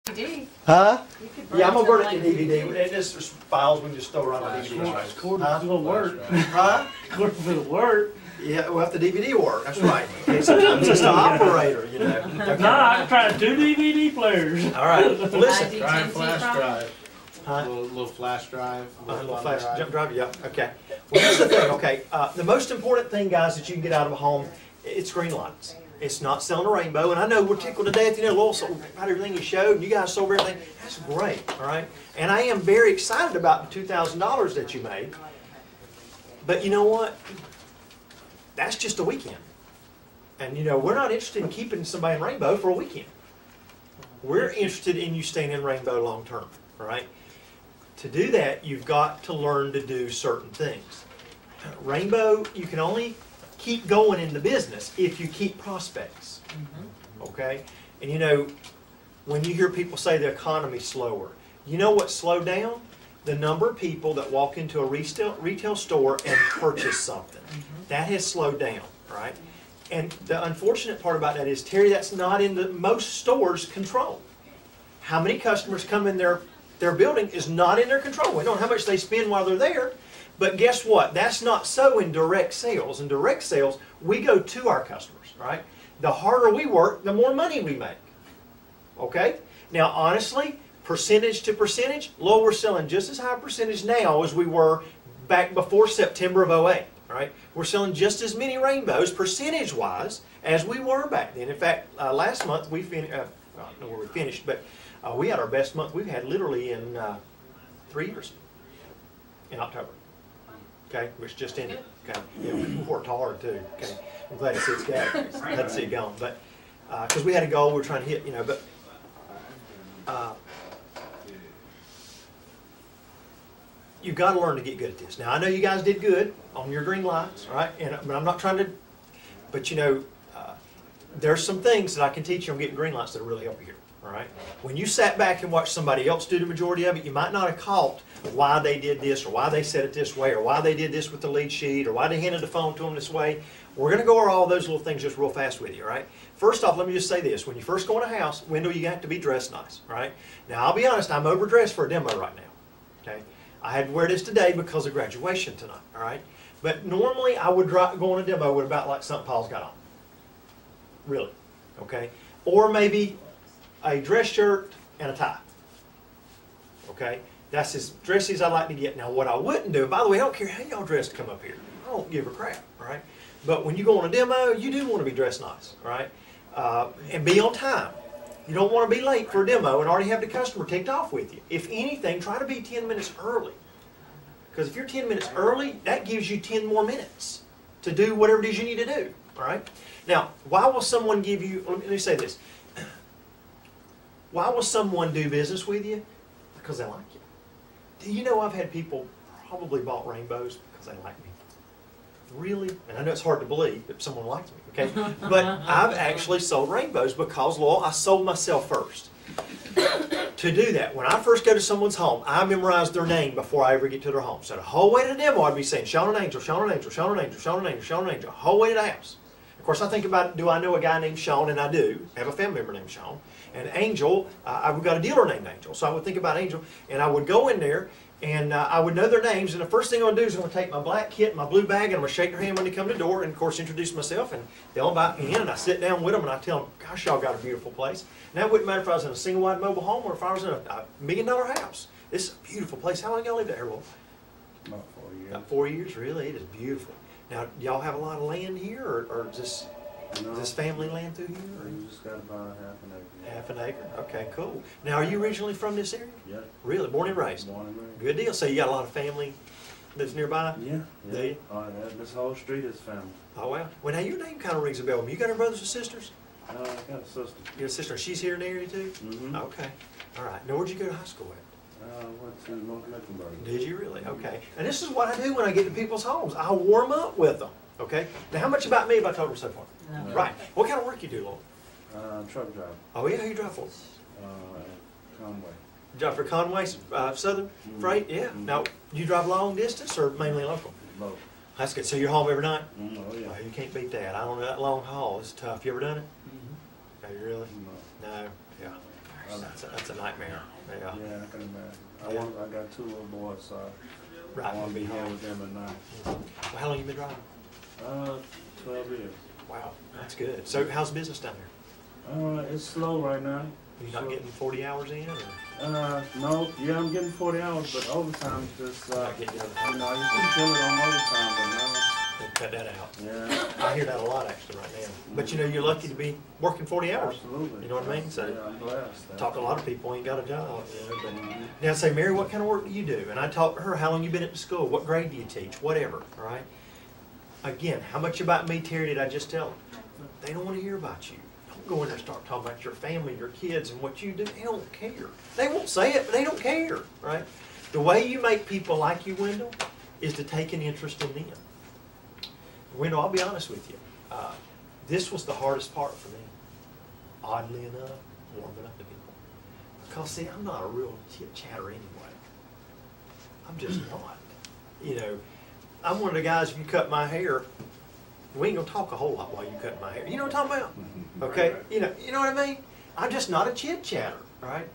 DVD. Huh? You could burn Yeah, I'm gonna burn some it to DVD. And this is files we can just throw right on DVD. According to the work. Huh? According to the work. Yeah, well, if the DVD work, that's right. Okay, sometimes it's just an operator, you know. Okay. Nah, I'm trying 2 DVD players. All right, well, listen. ID. Try a 10 flash drive. drive. Huh? Little flash drive. A little thumb flash drive. jump drive, yeah, okay. Well, here's the thing, okay. The most important thing, guys, that you can get out of a home, it's green lights. It's not selling a rainbow, and I know we're tickled to death. You know, Lowell sold about everything you showed, and you guys sold everything. That's great, all right? And I am very excited about the $2,000 that you made. But you know what? That's just a weekend. And, you know, we're not interested in keeping somebody in rainbow for a weekend. We're interested in you staying in rainbow long term, all right? To do that, you've got to learn to do certain things. Rainbow, you can only keep going in the business if you keep prospects, okay? And you know, when you hear people say the economy's slower, you know what slowed down? The number of people that walk into a retail store and purchase something. That has slowed down, right? And the unfortunate part about that is, Terry, that's not in most stores' control. How many customers come in their building is not in their control. We don't know how much they spend while they're there. But guess what? That's not so in direct sales. In direct sales, we go to our customers, right? The harder we work, the more money we make. Okay? Now, honestly, percentage to percentage, Lowell, we're selling just as high a percentage now as we were back before September of '08. Right? We're selling just as many rainbows, percentage-wise, as we were back then. In fact, last month we finished, I don't know where we finished, but we had our best month we've had literally in 3 years, in October. Okay, which just ended. Okay, yeah, we worked hard too. Okay, I'm glad to see it's gone. Glad to see it gone, but because we had a goal we were trying to hit, you know, but. You've got to learn to get good at this. Now, I know you guys did good on your green lights, right? But I'm not trying to, but you know, there's some things that I can teach you on getting green lights that will really help you here, all right? When you sat back and watched somebody else do the majority of it, you might not have caught why they did this, or why they said it this way, or why they did this with the lead sheet, or why they handed the phone to them this way. We're going to go over all those little things just real fast with you, all right? First off, let me just say this. When you first go in a house, window, you have to be dressed nice, all right? Now, I'll be honest, I'm overdressed for a demo right now, okay? I had to wear this today because of graduation tonight, all right? But normally I would go on a demo with about like something Paul's got on. Really, okay? Or maybe a dress shirt and a tie, okay? That's as dressy as I like to get. Now what I wouldn't do, by the way, I don't care how y'all dress to come up here. I don't give a crap, all right? But when you go on a demo, you do want to be dressed nice, all right? And be on time. You don't want to be late for a demo and already have the customer ticked off with you. If anything, try to be 10 minutes early. Because if you're 10 minutes early, that gives you 10 more minutes to do whatever it is you need to do. All right? Now, why will someone give you, let me say this. Why will someone do business with you? Because they like you. Do you know I've had people probably bought rainbows because they like me? Really? And I know it's hard to believe that someone likes me, okay? But I've actually sold rainbows because, Lowell, I sold myself first. To do that, when I first go to someone's home, I memorize their name before I ever get to their home. So the whole way to the demo, I'd be saying, Sean and Angel, Sean and Angel, Sean and Angel, Sean and Angel, Sean and Angel, the whole way to the house. Of course, I think about, do I know a guy named Sean? And I do. I have a family member named Sean. And Angel, I've got a dealer named Angel. So I would think about Angel, and I would go in there, and I would know their names, and the first thing I'm going to do is I'm going to take my black kit, my blue bag, and I'm going to shake their hand when they come to the door, and of course introduce myself, and they'll invite me in, and I sit down with them, and I tell them, gosh, y'all got a beautiful place. And that wouldn't matter if I was in a single-wide mobile home or if I was in a $1 million house. This is a beautiful place. How long y'all lived there, Lowell? About 4 years. About 4 years, really? It is beautiful. Now, do y'all have a lot of land here, or is this family land through here? Or? We just got about half an acre. Half an acre? Okay, cool. Now, are you originally from this area? Yeah. Really? Born and raised? Born and raised. Good deal. So you got a lot of family that's nearby? Yeah. Do you? Oh, yeah. This whole street is family. Oh, wow. Well, now your name kind of rings a bell. You got any brothers or sisters? I got a sister. You got a sister. She's here in the area too? Mm-hmm. Okay. All right. Now, where'd you go to high school at? Went to North Mecklenburg. Did you really? Okay. And this is what I do when I get to people's homes. I warm up with them. Okay. Now, how much about me have I told them so far? No. Right. What kind of work you do, Lowell? Truck driver. Oh, yeah? Who you drive for? Conway. You drive for Conway Southern Freight? Yeah. Now, you drive long distance or mainly local? Both. That's good. So you're home every night? Oh, yeah. Oh, you can't beat that. I don't know that long haul. It's tough. You ever done it? Mm-hmm. Have you really? No. No. Yeah. That's a nightmare. Yeah. Yeah, I can imagine. I got 2 little boys, so I Right. want to be here with them at night. Well, how long you been driving? 12 years. Wow, that's good. So how's business down there? It's slow right now. Are you not getting 40 hours in? Or? No, yeah, I'm getting 40 hours, but overtime just, Not getting overtime. you know, you can kill it on overtime, but now, They cut that out. yeah. I hear that a lot actually right now. But you know, you're lucky to be working 40 hours. Absolutely. You know what I mean? So Yeah, I'm blessed. talk to a lot of people ain't got a job. You know, but Mhm. now say, Mary, what kind of work do you do? And I talk to her, how long you been at the school? What grade do you teach? Whatever, all right? Again, how much about me, Terry, did I just tell them? They don't want to hear about you. Don't go in there and start talking about your family, your kids, and what you do. They don't care. They won't say it, but they don't care, right? The way you make people like you, Wendell, is to take an interest in them. Wendell, I'll be honest with you. This was the hardest part for me, oddly enough, warming up to people. Because, see, I'm not a real chit-chatter anyway. I'm just not. You know, I'm one of the guys, if you cut my hair, we ain't gonna talk a whole lot while you cut my hair. You know what I'm talking about? Okay? You know what I mean? I'm just not a chit-chatter, right?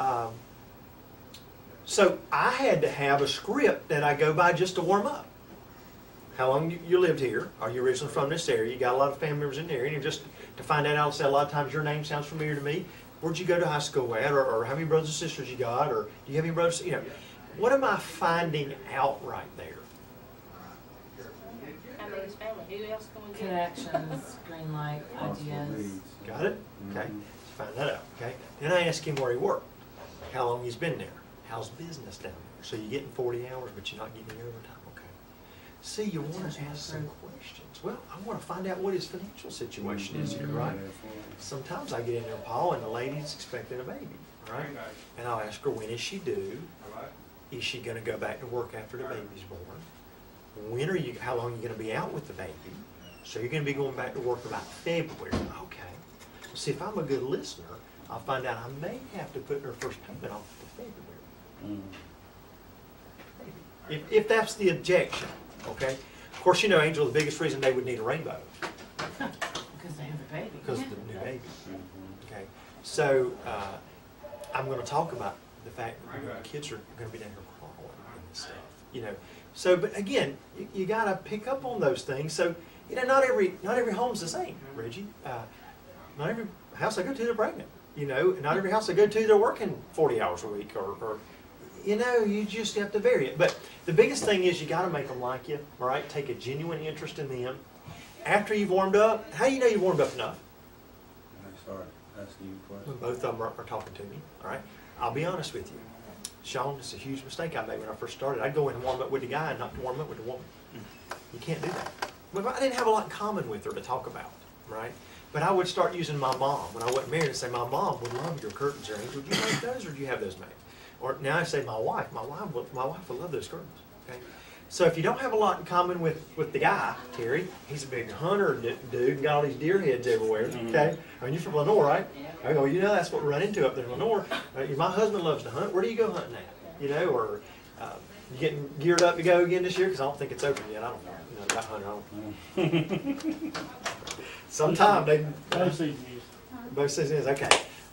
So I had to have a script that I go by just to warm up. How long you lived here? Are you originally from this area? You got a lot of family members in there. And you just to find that out, I'll say a lot of times your name sounds familiar to me. Where'd you go to high school at? Or how many brothers and sisters you got? Or do you have any brothers? You know, what am I finding out right there? I mean, his family, who else can we get? Connections, green light, ideas. Got it? Okay. Find that out. Okay. Then I ask him where he worked, how long he's been there, how's business down there. So you're getting 40 hours, but you're not getting any overtime. Okay. See, you want to ask some questions. Well, I want to find out what his financial situation is here, right? Sometimes I get in there, Paul, and the lady's expecting a baby, right? And I'll ask her, when is she due? Is she going to go back to work after the baby's born? When are you? How long are you going to be out with the baby? So you're going to be going back to work about February. Okay. See, if I'm a good listener, I'll find out I may have to put her first payment off to February. Maybe. If that's the objection, okay? Of course, you know, Angel, the biggest reason they would need a rainbow. Because they have a baby. Because of the new baby. Okay. So I'm going to talk about the fact that the kids are going to be down here crawling and stuff. You know. So, but again, you got to pick up on those things. So, you know, not every home's the same, Reggie. Not every house I go to, they're pregnant. You know, not every house I go to, they're working 40 hours a week, or you know, you just have to vary it. But the biggest thing is you got to make them like you, all right? Take a genuine interest in them. After you've warmed up, how do you know you've warmed up enough? I start asking you questions. When both of them are talking to me, all right? I'll be honest with you. Sean, it's a huge mistake I made when I first started. I'd go in and warm up with the guy and not warm up with the woman. You can't do that. But I didn't have a lot in common with her to talk about, right? But I would start using my mom when I wasn't married and say, my mom would love your curtains, James. Would you make those, or do you have those made? Or now I say my wife would love those curtains. Okay. So if you don't have a lot in common with the guy, Terry, he's a big hunter dude and got all these deer heads everywhere. Okay. I mean, you're from Lenore, right? I go, you know, that's what we run into up there in Lenore. My husband loves to hunt. Where do you go hunting at? You know, or you getting geared up to go again this year? Because I don't think it's open yet. I don't know. You know, about hunting. Sometime they. Both seasons. Both seasons, okay.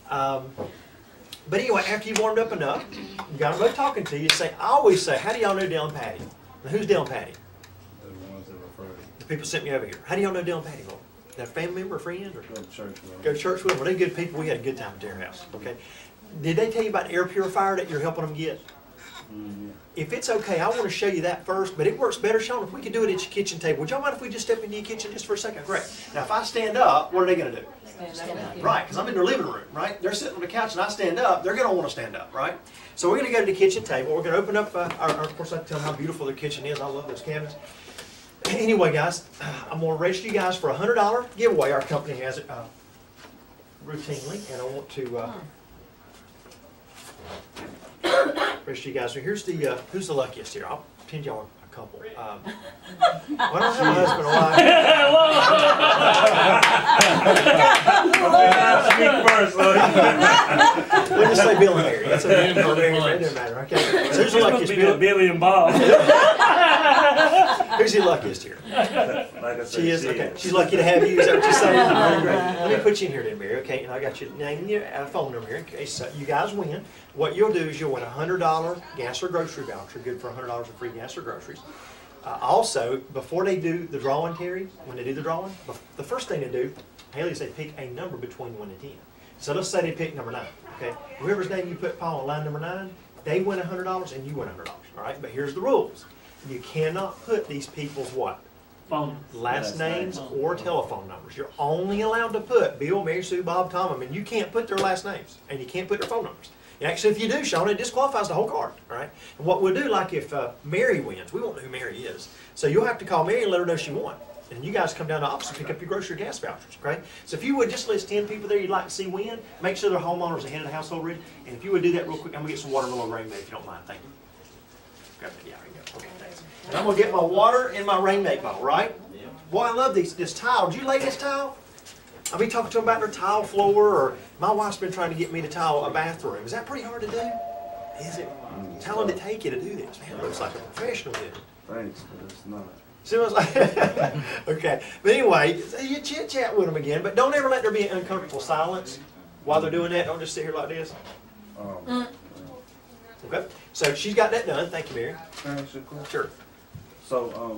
But anyway, after you've warmed up enough, you got them both talking to you. I always say, how do y'all know Dale and Patty? Now, who's Dale and Patty? The ones that refer to The people sent me over here. How do y'all know Dale and Patty? Well, that family member or friend? Or go to church with go to church with them? Well, they're good people. We had a good time at their house. Okay. Did they tell you about the air purifier that you're helping them get? If it's okay, I want to show you that first, but it works better, Sean, if we could do it at your kitchen table. Would y'all mind if we just step into your kitchen just for a second? Great. Now, if I stand up, what are they going to do? Stand up. Right, because I'm in their living room, right? They're sitting on the couch and I stand up, they're going to want to stand up, right? So we're going to go to the kitchen table. We're going to open up, of course I tell them how beautiful their kitchen is. I love those cabinets. Anyway, guys, I'm going to register you guys for a $100 giveaway. Our company has it routinely, and I want to register you guys. So here's the, who's the luckiest here? I'll pin y'all a couple. Well, I don't have a husband or wife. We'll just say Bill and Mary. That's okay. It doesn't matter. Okay. So who's the luckiest? Billy and Bob. Who's the luckiest here? Like I said, She is? Okay. She's lucky to have you. Is that what you're saying? Great. Let me put you in here then, Mary. Okay, and I got your name and your phone number here in case you guys win. What you'll do is you'll win a $100 gas or grocery voucher, good for $100 of free gas or groceries. Also, before they do the drawing, Terry, when they do the drawing, the first thing they do, Haley say pick a number between 1 and 10. So let's say they pick number 9. Okay, whoever's name you put, Paul, on line number 9, they win $100 and you win $100. All right, but here's the rules: you cannot put these people's what? Phone. Last Last names names. or telephone numbers. You're only allowed to put Bill, Mary Sue, Bob, Tom. I mean, you can't put their last names and you can't put their phone numbers. And actually, if you do, Sean, it disqualifies the whole card. All right. And what we'll do, like if Mary wins, we won't know who Mary is. So you'll have to call Mary and let her know she won. And you guys come down to the office and pick up your grocery gas vouchers. Okay. So if you would just list 10 people there you'd like to see win, make sure they're homeowners ahead of the household read. And if you would do that real quick, I'm gonna get some watermelon rainbow if you don't mind. Thank you. Grab that. Yeah, there you go. Okay, thanks. And I'm gonna get my water in my rainmake bowl, right? Boy, I love this tile. Did you lay this tile? I'll be talking to them about their tile floor, or my wife's been trying to get me to tile a bathroom. Is that pretty hard to do? Is it? How long did it take you to do this? Man, it looks like a professional did it. Thanks, but it's not. See what I was like? Okay. But anyway, you chit-chat with them again, but don't ever let there be an uncomfortable silence while they're doing that. Don't just sit here like this. Okay. So she's got that done. Thank you, Mary. Can I ask you a question? Sure. So,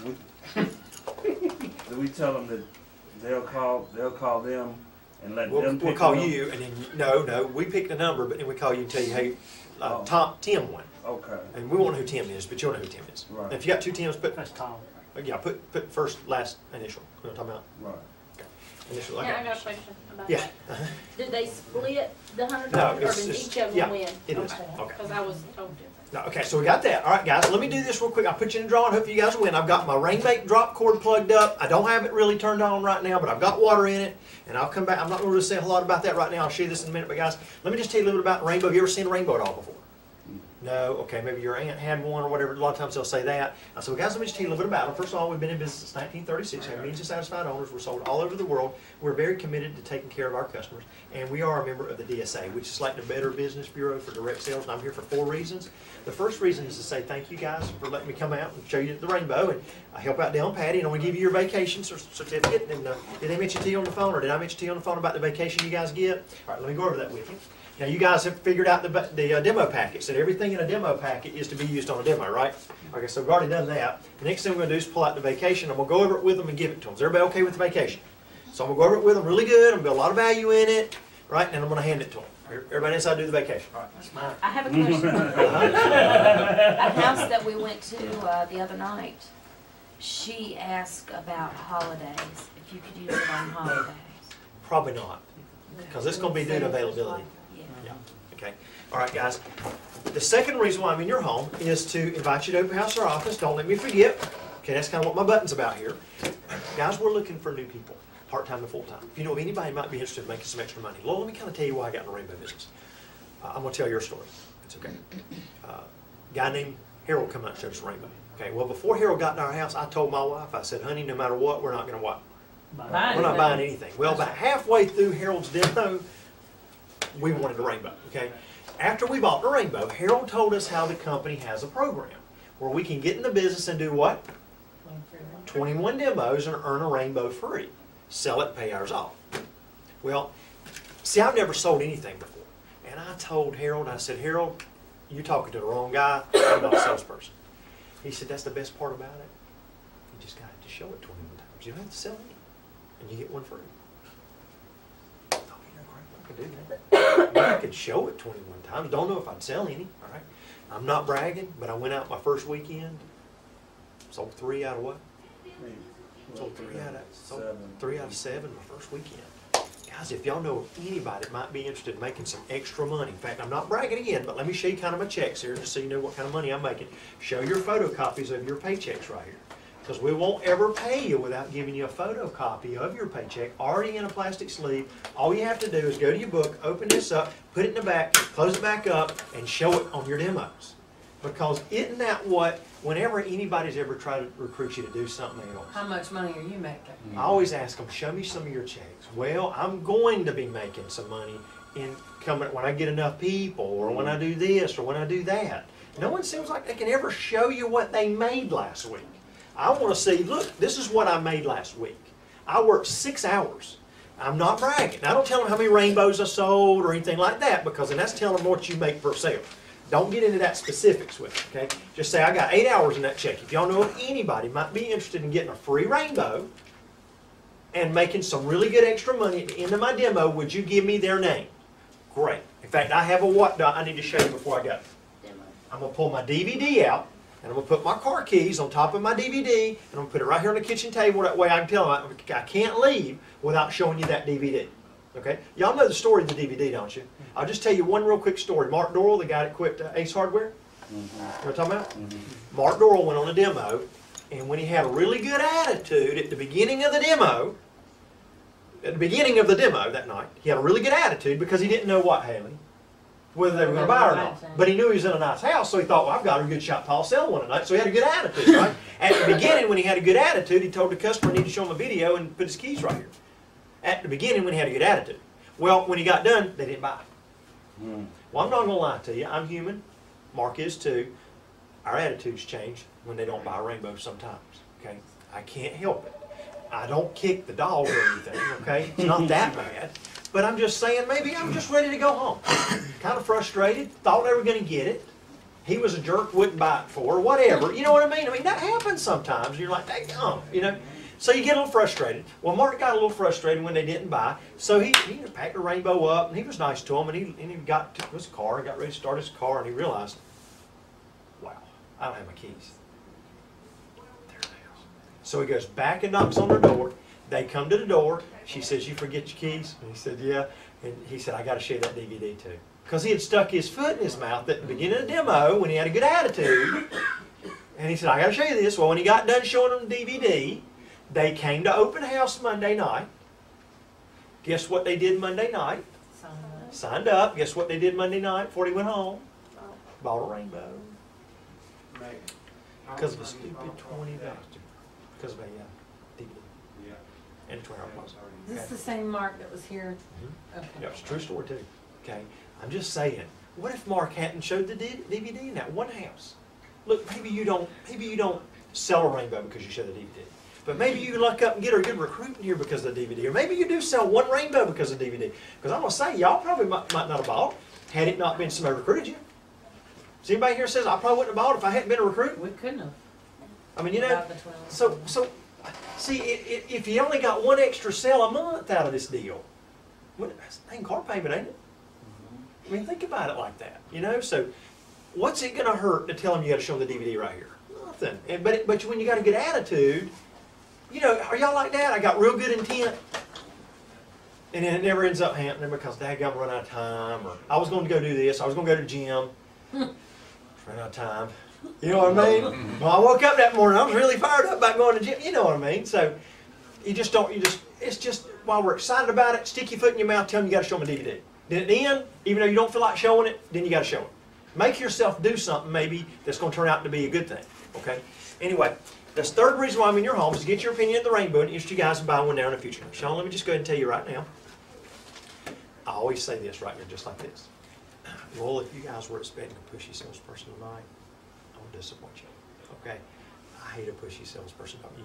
do we tell them that they'll call them and let them pick We'll call them? you, and then, no, we pick the number, but then we call you and tell you, hey, Tim won. Okay. And we won't know who Tim is, but you'll know who Tim is. Right. And if you got 2 Tims, put That's Tom. put first, last initial. You know what I'm talking about? Right. Initial. Now, I Okay. got a question about Yeah. that. Did they split the $100 No, or it's did just- each of them yeah, win? it is. Okay. Because I was told different. No, okay, so we got that. All right, guys, let me do this real quick. I'll put you in the drawing. Hope you guys win. I've got my rainmake drop cord plugged up. I don't have it really turned on right now, but I've got water in it. And I'll come back. I'm not going to say a whole lot about that right now. I'll show you this in a minute. But guys, let me just tell you a little bit about rainbow. Have you ever seen a rainbow at all before? No? Okay, maybe your aunt had one or whatever. A lot of times they'll say that. So guys, let me just tell you a little bit about them. First of all, we've been in business since 1936. Have means and satisfied owners. We're sold all over the world. We're very committed to taking care of our customers. And we are a member of the DSA, which is like the Better Business Bureau for direct sales. And I'm here for 4 reasons. The first reason is to say thank you guys for letting me come out and show you the rainbow. And I help out Dale and Patty. And I want to give you your vacation certificate. And did they mention to you on the phone, or did I mention to you on the phone about the vacation you guys get? All right, let me go over that with you. Now you guys have figured out the demo packets, that everything in a demo packet is to be used on a demo, right? Okay, so we've already done that. The next thing we're going to do is pull out the vacation. I'm going to go over it with them and give it to them. Is everybody okay with the vacation? So I'm going to go over it with them really good. I'm going to build a lot of value in it, right? And I'm going to hand it to them. Everybody inside do the vacation. All right. That's mine. I have a question. A house that we went to the other night, she asked about holidays, if you could use it on holidays. Probably not, because it's going to be due to availability. Yeah. Yeah. Okay. All right, guys. The second reason why I'm in your home is to invite you to open house or office. Don't let me forget. Okay, that's kind of what my button's about here. Guys, we're looking for new people, part-time and full-time. If you know of anybody who might be interested in making some extra money, well, let me kind of tell you why I got in the rainbow business. I'm going to tell your story. It's okay. A guy named Harold come out and showed us a rainbow. Okay, well, before Harold got in our house, I told my wife, I said, honey, no matter what, we're not going to what? We're not buying anything. Well, about halfway through Harold's demo, we wanted a rainbow, okay? After we bought the rainbow, Harold told us how the company has a program where we can get in the business and do what? 21 demos and earn a rainbow free. Sell it, pay ours off. Well, see, I've never sold anything before. And I told Harold, I said, Harold, you're talking to the wrong guy. I'm not a salesperson. He said, that's the best part about it. You just got to show it 21 times. You don't have to sell it. And you get one free. Oh, you know, crap, I could do that. But I could show it 21 times. Don't know if I'd sell any. All right. I'm not bragging, but I went out my first weekend. Sold 3 out of what? Sold 3 out of 7 my first weekend. Guys, if y'all know of anybody that might be interested in making some extra money, in fact, I'm not bragging again, but let me show you kind of my checks here just so you know what kind of money I'm making. Show your photocopies of your paychecks right here. Because we won't ever pay you without giving you a photocopy of your paycheck already in a plastic sleeve. All you have to do is go to your book, open this up, put it in the back, close it back up, and show it on your demos. Because isn't that what, whenever anybody's ever tried to recruit you to do something else, How much money are you making? I always ask them, show me some of your checks. Well, I'm going to be making some money in coming when I get enough people, or when I do this, or when I do that. No one seems like they can ever show you what they made last week. I want to see, look, this is what I made last week. I worked 6 hours. I'm not bragging. I don't tell them how many rainbows I sold or anything like that, because then that's telling them what you make per sale. Don't get into that specifics with it, okay? Just say, I got 8 hours in that check. If y'all know of anybody might be interested in getting a free rainbow and making some really good extra money at the end of my demo, would you give me their name? Great. In fact, I have a what I need to show you before I go. Demo. I'm going to pull my DVD out, and I'm going to put my car keys on top of my DVD, and I'm going to put it right here on the kitchen table. That way I can tell them I can't leave without showing you that DVD. Okay? Y'all know the story of the DVD, don't you? I'll just tell you one real quick story. Mark Dorrell, the guy that quit Ace Hardware, you know what I'm talking about? Mark Dorrell went on a demo, and when he had a really good attitude at the beginning of the demo, that night, he had a really good attitude because he didn't know what, Haley? Whether they were going to buy or not. But he knew he was in a nice house, so he thought, well, I've got a good shot Paul sell one tonight. So he had a good attitude, right? At the beginning, when he had a good attitude, he told the customer he needed to show him a video and put his keys right here. At the beginning, when he had a good attitude. Well, when he got done, they didn't buy. Well, I'm not going to lie to you. I'm human. Mark is too. Our attitudes change when they don't buy a rainbow sometimes, okay? I can't help it. I don't kick the dog or anything, okay? It's not that bad. But I'm just saying, maybe I'm just ready to go home. Kind of frustrated, thought they were going to get it. He was a jerk, wouldn't buy it for, whatever. You know what I mean? I mean, that happens sometimes. You're like, daggum, you know? So you get a little frustrated. Well, Mark got a little frustrated when they didn't buy. So he packed the rainbow up, and he was nice to him, and he got to his car and got ready to start his car, and he realized, wow, I don't have my keys. There it is. So he goes back and knocks on their door. They come to the door. She says, you forget your keys? And he said, yeah. And he said, I got to show you that DVD too. Because he had stuck his foot in his mouth at the beginning of the demo when he had a good attitude. And he said, I got to show you this. Well, when he got done showing them the DVD, they came to open house Monday night. Guess what they did Monday night? Signed up. Guess what they did Monday night before he went home? Bought a rainbow. Because of a stupid $20. Because of a DVD. And a 20-hour deposit. Is this the same Mark that was here? Mm-hmm. Okay. Yeah, it's a true story too. Okay, I'm just saying. What if Mark hadn't showed the DVD in that one house? Look, maybe you don't sell a rainbow because you show the DVD, but maybe you luck up and get a good recruit in here because of the DVD, or maybe you do sell one rainbow because of the DVD. Because I'm gonna say y'all probably might not have bought had it not been somebody recruited you. Does anybody here says I probably wouldn't have bought if I hadn't been a recruit? We couldn't have. I mean, you know, so. See, if you only got one extra sale a month out of this deal, that's a dang car payment, ain't it? I mean, think about it like that, you know? So, what's it going to hurt to tell them you got to show them the DVD right here? Nothing. But when you got a good attitude, you know, are y'all like that? I got real good intent, and then it never ends up happening because daggum run out of time, or I was going to go do this, I was going to go to the gym, ran out of time. You know what I mean? Well, I woke up that morning, I was really fired up about going to the gym. You know what I mean? So, it's just, while we're excited about it, stick your foot in your mouth, tell them you got to show them a DVD. Then at the end, even though you don't feel like showing it, then you got to show it. Make yourself do something maybe that's going to turn out to be a good thing. Okay? Anyway, the third reason why I'm in your home is to get your opinion of the rainbow and interest you guys in buying one there in the future. Sean, let me just go ahead and tell you right now. I always say this right here, just like this. Well, if you guys were expecting a pushy salesperson tonight, disappoint you. Okay? I hate a pushy salesperson, don't you?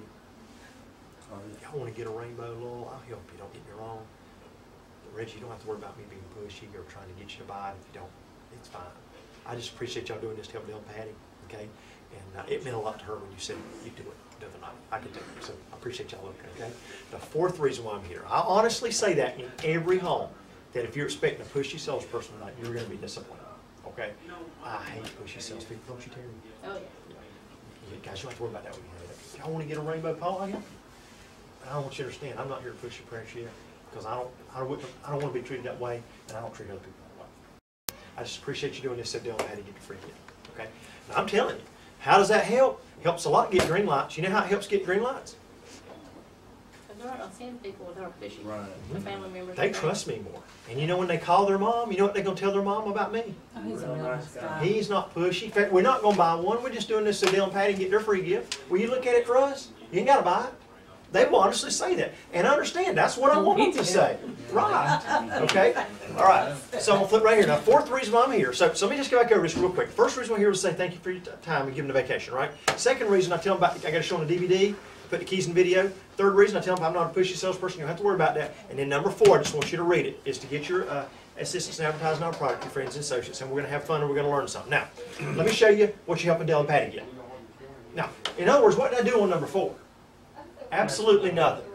Y'all want to get a rainbow, Lowell? I'll help you, don't get me wrong. But Reggie, you don't have to worry about me being pushy or trying to get you to buy it if you don't. It's fine. I just appreciate y'all doing this to help Bill and Patty, okay? And it meant a lot to her when you said you do it the other night. I can tell you. So I appreciate y'all looking, okay? The fourth reason why I'm here. I honestly say that in every home, that if you're expecting a pushy salesperson tonight, you're going to be disappointed. Okay? I hate pushy salespeople, don't you, Terry? Oh, yeah. Guys, you don't have to worry about that when you have it. Y'all want to get a rainbow, Paul? I don't want you to understand. I'm not here to push your pressure yet, because I don't want to be treated that way, and I don't treat other people that way. I just appreciate you doing this. Sit down and how to get the free gift. Okay? Now, I'm telling you, how does that help? It helps a lot get green lights. You know how it helps get green lights? They're not going to send people that are fishing. Right. The family members. They trust me more. And you know when they call their mom, you know what they're going to tell their mom about me? Oh, he's a real nice guy. He's not pushy. In fact, we're not going to buy one. We're just doing this so Dale and Patty can get their free gift. Will you look at it for us? You ain't got to buy it. They will honestly say that. And understand, that's what I want them to say. Right. Okay? All right. So I'm going to flip right here. Now, fourth reason why I'm here. So let me just go back over this real quick. First reason I'm here is to say thank you for your time and give them the vacation, right? Second reason, I tell them about, I got to show them the DVD, put the keys in video. Third reason, I tell them I'm not a pushy salesperson, you don't have to worry about that. And then number four, I just want you to read it, is to get your assistance in advertising our product, your friends and associates, and we're going to have fun and we're going to learn something. Now, let me show you what you're helping Dale and Patty get. Now, in other words, what did I do on number four? Absolutely nothing.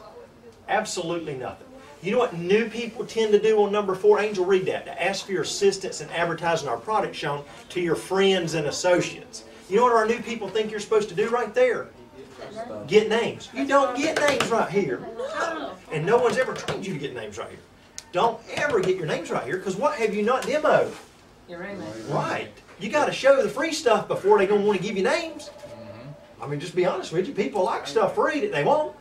Absolutely nothing. You know what new people tend to do on number four? Angel, read that. To ask for your assistance in advertising our product shown to your friends and associates. You know what our new people think you're supposed to do right there? Get names. You don't get names right here. And no one's ever trained you to get names right here. Don't ever get your names right here, because what have you not demoed? Your roommate. Right. You got to show the free stuff before they're going to want to give you names. I mean, just be honest with you. People like stuff free that they want.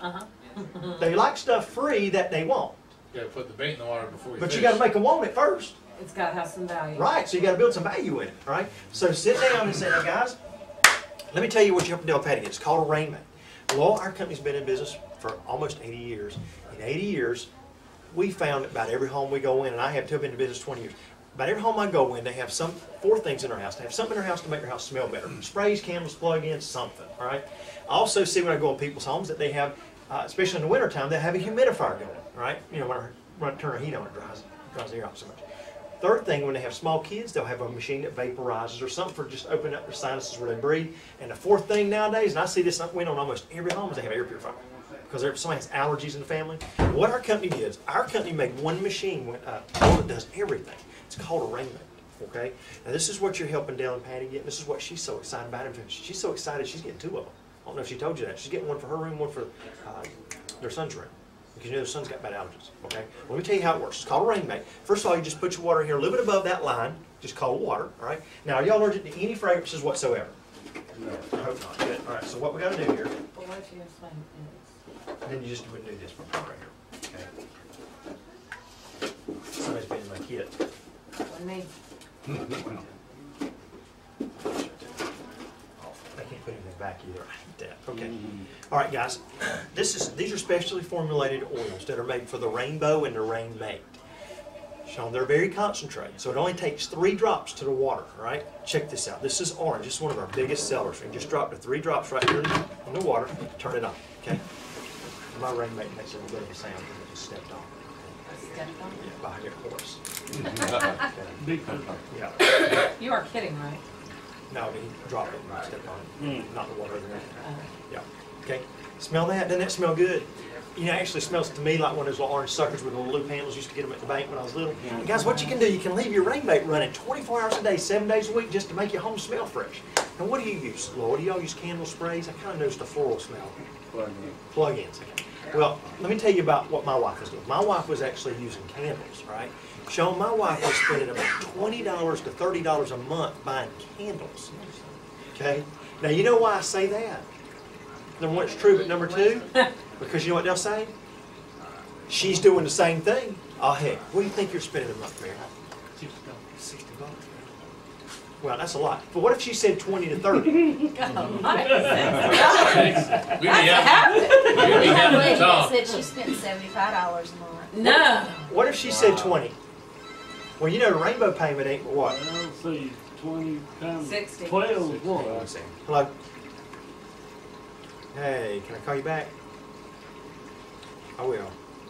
They like stuff free that they want. You gotta put the bait in the water before you But fish. you got to make them want it first. It's got to have some value. Right. So you got to build some value in it. Right. So sit down and say, now guys, let me tell you what you have to do, Patty. It's called a rainmate. Well, our company's been in business for almost 80 years. In 80 years, we found that about every home we go in, and I have been in business 20 years, about every home I go in, they have four things in their house. They have something in their house to make their house smell better. Sprays, candles, plug-ins, something, all right? I also see when I go in people's homes that they have, especially in the wintertime, they have a humidifier going, right? You know, when I turn the heat on, it dries the air out so much. Third thing, when they have small kids, they'll have a machine that vaporizes or something for just opening up their sinuses where they breathe. And the fourth thing nowadays, and I see this went on almost every home, is they have air purifier. Because somebody has allergies in the family. What our company did, our company made one machine that does everything. It's called a rainmate. Okay? Now this is what you're helping Dale and Patty get. This is what she's so excited about. She's so excited she's getting two of them. I don't know if she told you that. She's getting one for her room, one for their son's room. Because you know their son's got bad allergies. Okay? Well, let me tell you how it works. It's called a rainmate. First of all, you just put your water in here a little bit above that line. Just cold water. All right? Now, are y'all allergic to any fragrances whatsoever? No. I hope not. Good. All right. So what we got to do here. Well, what if you explain this? Then you just wouldn't do this one right here. Okay. Somebody's been in my kit. What me? I can't put anything back either. I hate that. Okay. All right, guys. These are specially formulated oils that are made for the rainbow and the rainmate. Sean, they're very concentrated, so it only takes 3 drops to the water. All right. Check this out. This is orange. This is one of our biggest sellers. We just dropped the 3 drops right here in the water. Turn it on. Okay. My rainmate makes a little bit of a sound when it just stepped on. Stepped on? Yeah, behind your horse. Big foot. Yeah. You are kidding, right? No, he dropped it and I stepped on it. Not the water there. Yeah. Okay. Smell that? Doesn't that smell good? You know, it actually smells to me like one of those little orange suckers with the little loop handles. Used to get them at the bank when I was little. And guys, what you can do, you can leave your rainmate running 24 hours a day, 7 days a week, just to make your home smell fresh. And what do you use, Lord? Do y'all use candle sprays? I kind of noticed a floral smell. Plug-ins. Okay. Well, let me tell you about what my wife was doing. My wife was actually using candles, right? Sean, my wife was spending about $20 to $30 a month buying candles. Okay? Now, you know why I say that? Number one, it's true, but number two, because you know what they'll say? She's doing the same thing. Oh, heck, what do you think you're spending a month, Mary? $60. Well, that's a lot. But what if she said 20 to 30? We'd be having a Lady that talk. said she spent $75 a month. No. What if she said 20? Well, you know the rainbow payment ain't but what? Well, see, 20 times 60. 12 is what? Hello? Hey, can I call you back? I will.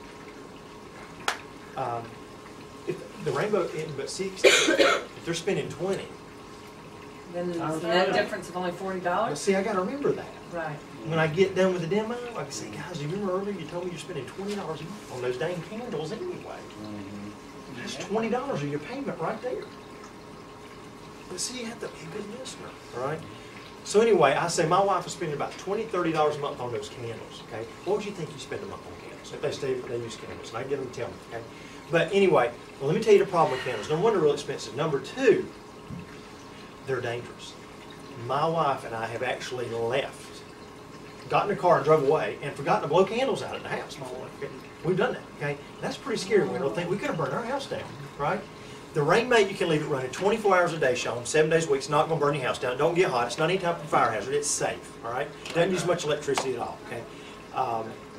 If the rainbow, but see, if they're spending 20, Then the net difference of only well, $40? see, I got to remember that. Right. When I get done with the demo, I can say, guys, you remember earlier you told me you're spending $20 a month on those dang candles anyway. That's $20 of your payment right there. But see, you have to be a good listener, all right? So anyway, I say my wife is spending about $20, $30 a month on those candles, okay? What would you think you spend a month on candles? If they use candles, and I get them to tell me, okay? But anyway, well, let me tell you the problem with candles. Number one, they're real expensive. Number two, they're dangerous. My wife and I have actually left, got in the car and drove away, and forgotten to blow candles out at the house before. Okay? We've done that, okay? That's pretty scary. We don't think we could have burned our house down, right? The rainmate, you can leave it running 24 hours a day, Sean, 7 days a week. It's not going to burn your house down. Don't get hot. It's not any type of fire hazard. It's safe, all right? Doesn't use much electricity at all, okay?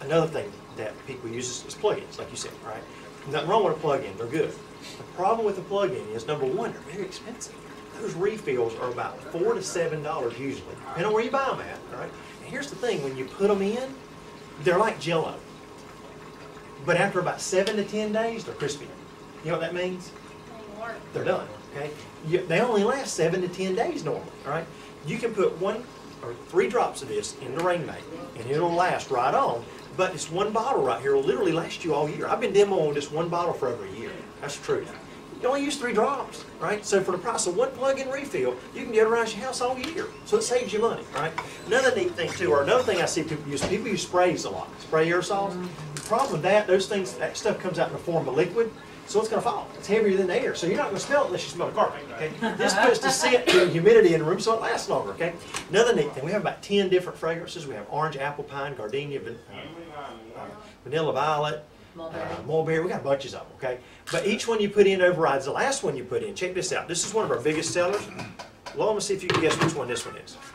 another thing that people use is plugins, like you said, right? Nothing wrong with a plug-in, they're good. The problem with the plug-in is, number one, they're very expensive. Those refills are about $4 to $7 usually, depending on where you buy them at, all right? And here's the thing, when you put them in, they're like Jell-O. But after about 7 to 10 days, they're crispy. You know what that means? They're done, okay? They only last 7 to 10 days normally, all right? You can put 1 or 3 drops of this in the Rainmate, and it'll last right on. But this one bottle right here will literally last you all year. I've been demoing this one bottle for over a year. That's the truth. You only use 3 drops, right? So for the price of 1 plug-in refill, you can get around your house all year. So it saves you money, right? Another neat thing too, or another thing I see people use sprays a lot. Spray aerosols. The problem with that, that stuff comes out in the form of liquid, so it's going to fall. It's heavier than the air, so you're not going to smell it unless you smell the carpet, okay? This puts the scent to the humidity in the room so it lasts longer, okay? Another neat thing, we have about 10 different fragrances. We have orange, apple pine, gardenia, vanilla violet, mulberry. We got bunches of them, okay? But each one you put in overrides the last one you put in. Check this out. This is one of our biggest sellers. Well, let me see if you can guess which one this one is.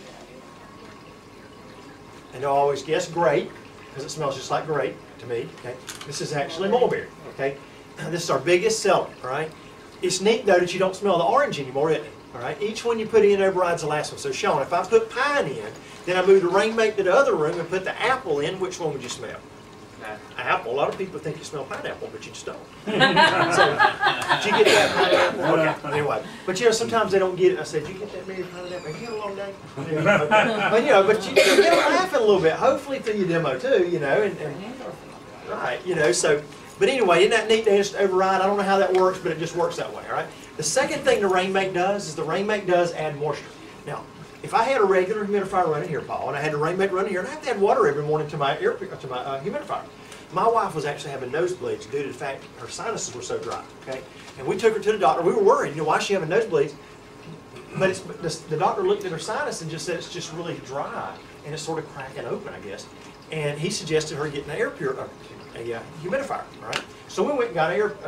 And you'll always guess grape, because it smells just like grape to me, okay? This is actually mulberry, okay? This is our biggest seller, all right? It's neat, though, that you don't smell the orange anymore, isn't it? All right? Each one you put in overrides the last one. So, Sean, if I put pine in, then I move the Rainmate to the other room and put the apple in, which one would you smell? Apple. A lot of people think you smell pineapple, but you just don't. So, did you get that pineapple? Okay. Anyway, but you know, sometimes they don't get it. I said, did you get that Mary pineapple? Have you had a long day? Okay. But you know, but you get them laughing a little bit, hopefully through your demo too, you know, and right, you know, so, but anyway, isn't that neat to just override? I don't know how that works, but it just works that way, all right? The second thing the Rainmate does is the Rainmate does add moisture. Now, if I had a regular humidifier running here, Paul, and I had a Rainmate running here, and I have to add water every morning to my humidifier. My wife was actually having nosebleeds due to the fact her sinuses were so dry, okay? And we took her to the doctor. We were worried, you know, why is she having nosebleeds? But the doctor looked at her sinus and just said it's just really dry, and it's sort of cracking open, I guess. And he suggested her getting an humidifier, right? So we went and got we went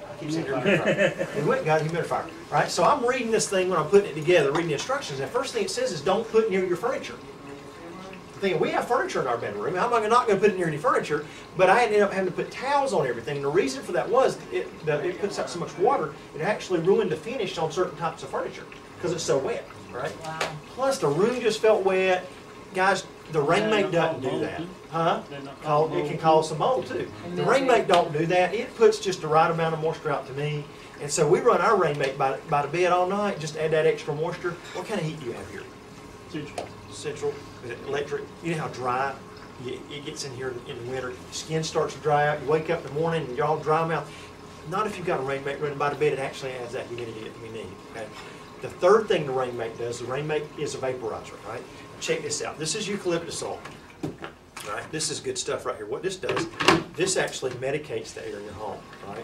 and got a humidifier, right? So I'm reading this thing when I'm putting it together, reading the instructions, and the first thing it says is don't put near your furniture. Thinking, we have furniture in our bedroom. I'm not going to put it near any furniture, but I ended up having to put towels on everything. And the reason for that was it puts out so much water, it actually ruined the finish on certain types of furniture because it's so wet, right? Wow. Plus, the room just felt wet. Guys, the Rainmate doesn't do that. Huh? It can cause some mold, too. The Rainmate don't do that. It puts just the right amount of moisture out to me. And so we run our Rainmate by the bed all night, just to add that extra moisture. What kind of heat do you have here? Central. Is it electric? You know how dry it gets in here in the winter. Skin starts to dry out. You wake up in the morning and you're all dry mouth. Not if you've got a Rainmate running by the bed. It actually adds that humidity that we need. Okay. The third thing the Rainmate does, the Rainmate is a vaporizer. Right. Check this out. This is eucalyptus oil. Right. This is good stuff right here. What this does, this actually medicates the air in your home. Right.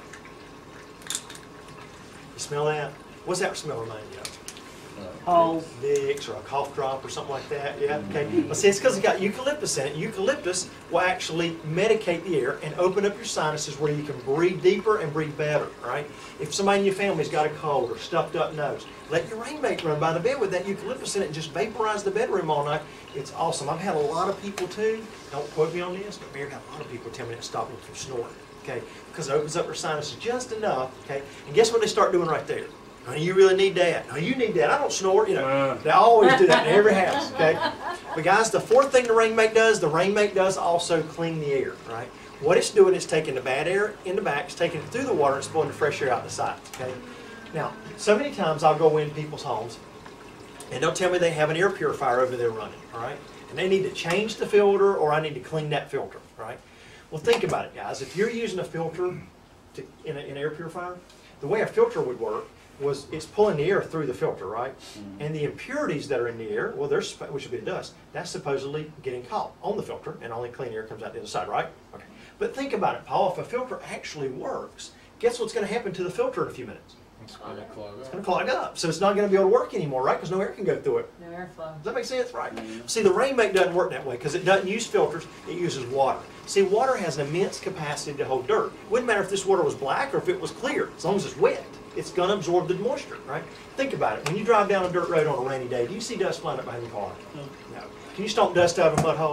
You smell that? What's that smell remind you of? Vicks or a cough drop or something like that. Yeah. Okay. Well, see, it's because it's got eucalyptus in it. Eucalyptus will actually medicate the air and open up your sinuses where you can breathe deeper and breathe better. Right. If somebody in your family's got a cold or stuffed up nose, let your Rainmate run by the bed with that eucalyptus in it and just vaporize the bedroom all night. It's awesome. I've had a lot of people too. Don't quote me on this, but Mary got a lot of people tell me it stopped them from snoring. Okay. Because it opens up their sinuses just enough. Okay. And guess what they start doing right there? Honey, you really need that. No, you need that. I don't snore. You know, they always do that in every house. Okay, but guys, the fourth thing the Rainmate does also clean the air. Right. What it's doing is taking the bad air in the back, it's taking it through the water, and it's pulling the fresh air out the sides. Okay. Now, so many times I'll go in people's homes, and they'll tell me they have an air purifier over there running. All right, and they need to change the filter, or I need to clean that filter. Right. Well, think about it, guys. If you're using a filter in an air purifier, the way a filter would work was it's pulling the air through the filter, right? And the impurities that are in the air, well, which would be the dust, that's supposedly getting caught on the filter, and only clean air comes out the other side, right? Okay. But think about it, Paul. If a filter actually works, guess what's going to happen to the filter in a few minutes? It's going to clog up. It's going to clog up. So it's not going to be able to work anymore, right? Because no air can go through it. No airflow. Does that make sense? Right. See, the Rainmate doesn't work that way because it doesn't use filters. It uses water. See, water has an immense capacity to hold dirt. It wouldn't matter if this water was black or if it was clear, as long as it's wet. It's going to absorb the moisture, right? Think about it. When you drive down a dirt road on a rainy day, do you see dust flying up behind your car? No. Can you stomp dust out of a mud hole?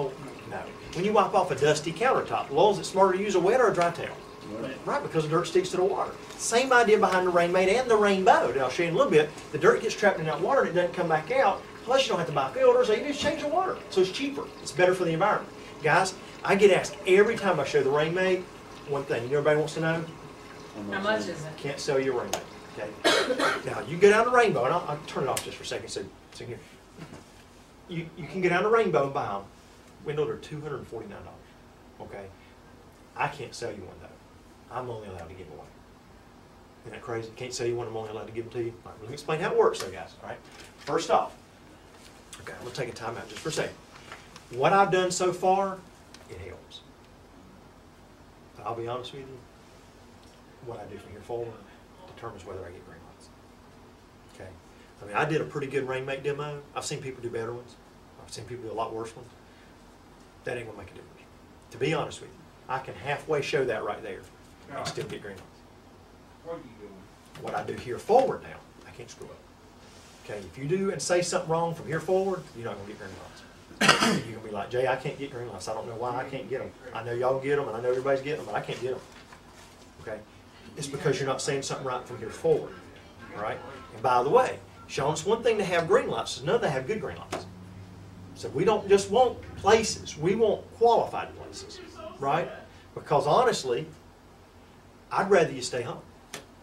No. When you wipe off a dusty countertop, Lowell's it smarter to use a wet or a dry towel? Right, because the dirt sticks to the water. Same idea behind the Rainmate and the Rainbow. And I'll show you in a little bit. The dirt gets trapped in that water and it doesn't come back out. Plus, you don't have to buy filters, so you just change the water. So it's cheaper. It's better for the environment. Guys, I get asked every time I show the Rainmate one thing. Everybody wants to know? How much is it? Can't sell you a Rainmate. Okay. Now you go down to Rainbow, and I'll turn it off just for a second. So here, you can go down to Rainbow and buy them. Windows are $249. Okay. I can't sell you one though. I'm only allowed to give them away. Isn't that crazy? Can't sell you one. I'm only allowed to give them to you. All right, let me explain how it works, though, guys. All right. First off, okay, I'm gonna take a time out just for a second. What I've done so far, it helps. But I'll be honest with you. What I do from here forward determines whether I get green lights. Okay. I mean, I did a pretty good Rainmate demo. I've seen people do better ones. I've seen people do a lot worse ones. That ain't gonna make a difference. To be honest with you, I can halfway show that right there and still get green lights. What I do here forward now, I can't screw up. Okay, if you do and say something wrong from here forward, you're not gonna get green lights. You're gonna be like, Jay, I can't get green lights. I don't know why I can't get them. I know y'all get them, and I know everybody's getting them, but I can't get them. Okay, it's because you're not saying something right from here forward. All right. And by the way, Sean, it's one thing to have green lights; it's another to have good green lights. So we don't just want places; we want qualified places, right? Because honestly, I'd rather you stay home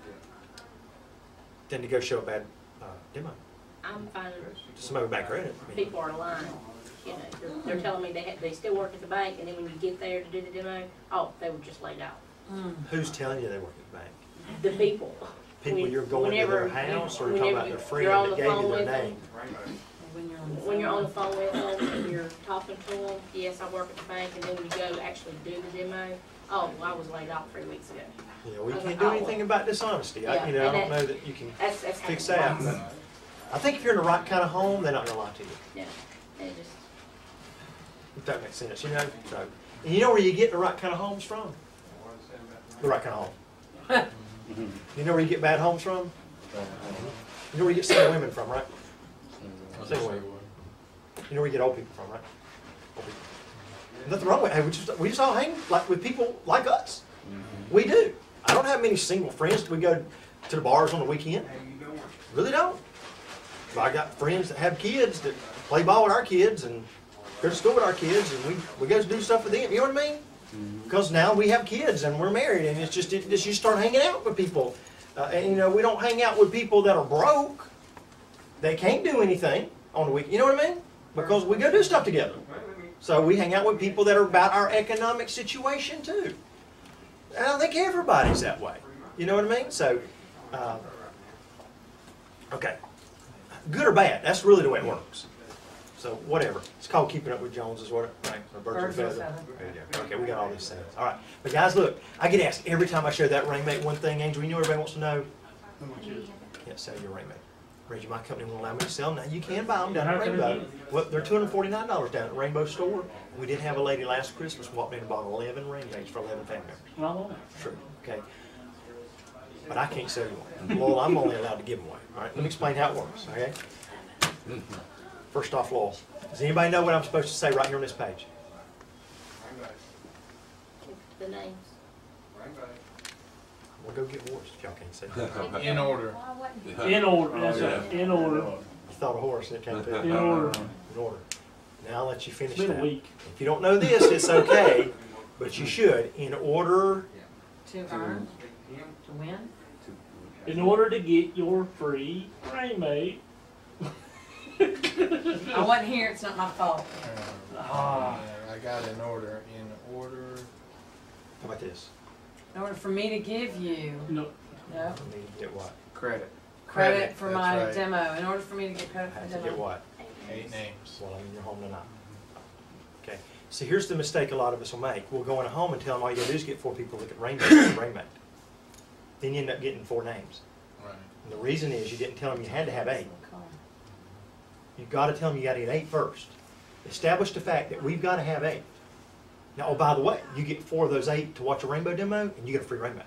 than to go show a bad demo. I'm finding Somebody back credit. people are lying. You know, they're telling me they still work at the bank, and then when you get there to do the demo, oh, they were just laid out. Who's telling you they work at the bank? The people. People you're going to their house, or you're talking about their friend that gave you their name? When you're on the phone with them and you're talking to them, yes, I work at the bank, and then when you go actually do the demo, oh, well, I was laid off 3 weeks ago. Yeah, we can't do anything about dishonesty. I don't know that you can That's fix that. But I think if you're in the right kind of home, they're not going to lie to you. Yeah, they just. If that makes sense, you know. So, and you know where you get the right kind of homes from? The right kind of home. You know where you get bad homes from? You know where you get single women from, right? Single women. You know where you get old people from, right? Old people. Nothing wrong with it. Hey, we just all hang like with people like us. We do. I don't have many single friends that we go to the bars on the weekend. Really don't. But I got friends that have kids that play ball with our kids and go to school with our kids, and we go to do stuff with them. You know what I mean? Because now we have kids and we're married, and it's just you start hanging out with people, and you know we don't hang out with people that are broke. They can't do anything on the weekend. You know what I mean? Because we go do stuff together. So we hang out with people that are about our economic situation too. And I think everybody's that way. You know what I mean? So, okay, good or bad, that's really the way it works. So whatever. It's called keeping up with Jones is what it, right? Or birds of a feather. There you go. Okay, we got all these things. All right. But guys, look, I get asked every time I show that Rainmate one thing, Angel, you know everybody wants to know? Can't sell your Rainmate. Reggie, my company won't allow me to sell them. Now you can buy them down at Rainbow. Well, they're $249 down at Rainbow store. We did have a lady last Christmas walk in and bought 11 Rainmates for 11 family members. True. Okay. But I can't sell you one. Lowell, I'm only allowed to give them away. All right. Let me explain how it works. Okay. First off, Lowell, does anybody know what I'm supposed to say right here on this page? The names. We'll go get horse if y'all can't say that. In order. In order, that's right, in order, You thought a horse and it came to in order. in order. Now I'll let you finish It's been a that. week. If you don't know this, it's okay, but you should. In order, To earn, to win. In order to get your free Rainmate. I wasn't here, it's not my fault. Ah. I got in order. In order. how about this? In order for me to give you, No, no, I need to get what? Credit. credit for That's my right. demo, in order for me to get credit I for have the to get demo. what? 8 names. Well, I'm in your home tonight. Okay. So here's the mistake a lot of us will make. We'll go in a home and tell them all you gotta do is get 4 people to look at Rainmate. Then you end up getting 4 names. Right. And the reason is you didn't tell them you had to have 8. You've got to tell them you got to get 8 first. Establish the fact that we've got to have 8. Now, oh, by the way, you get 4 of those 8 to watch a rainbow demo, and you get a free Rainmate.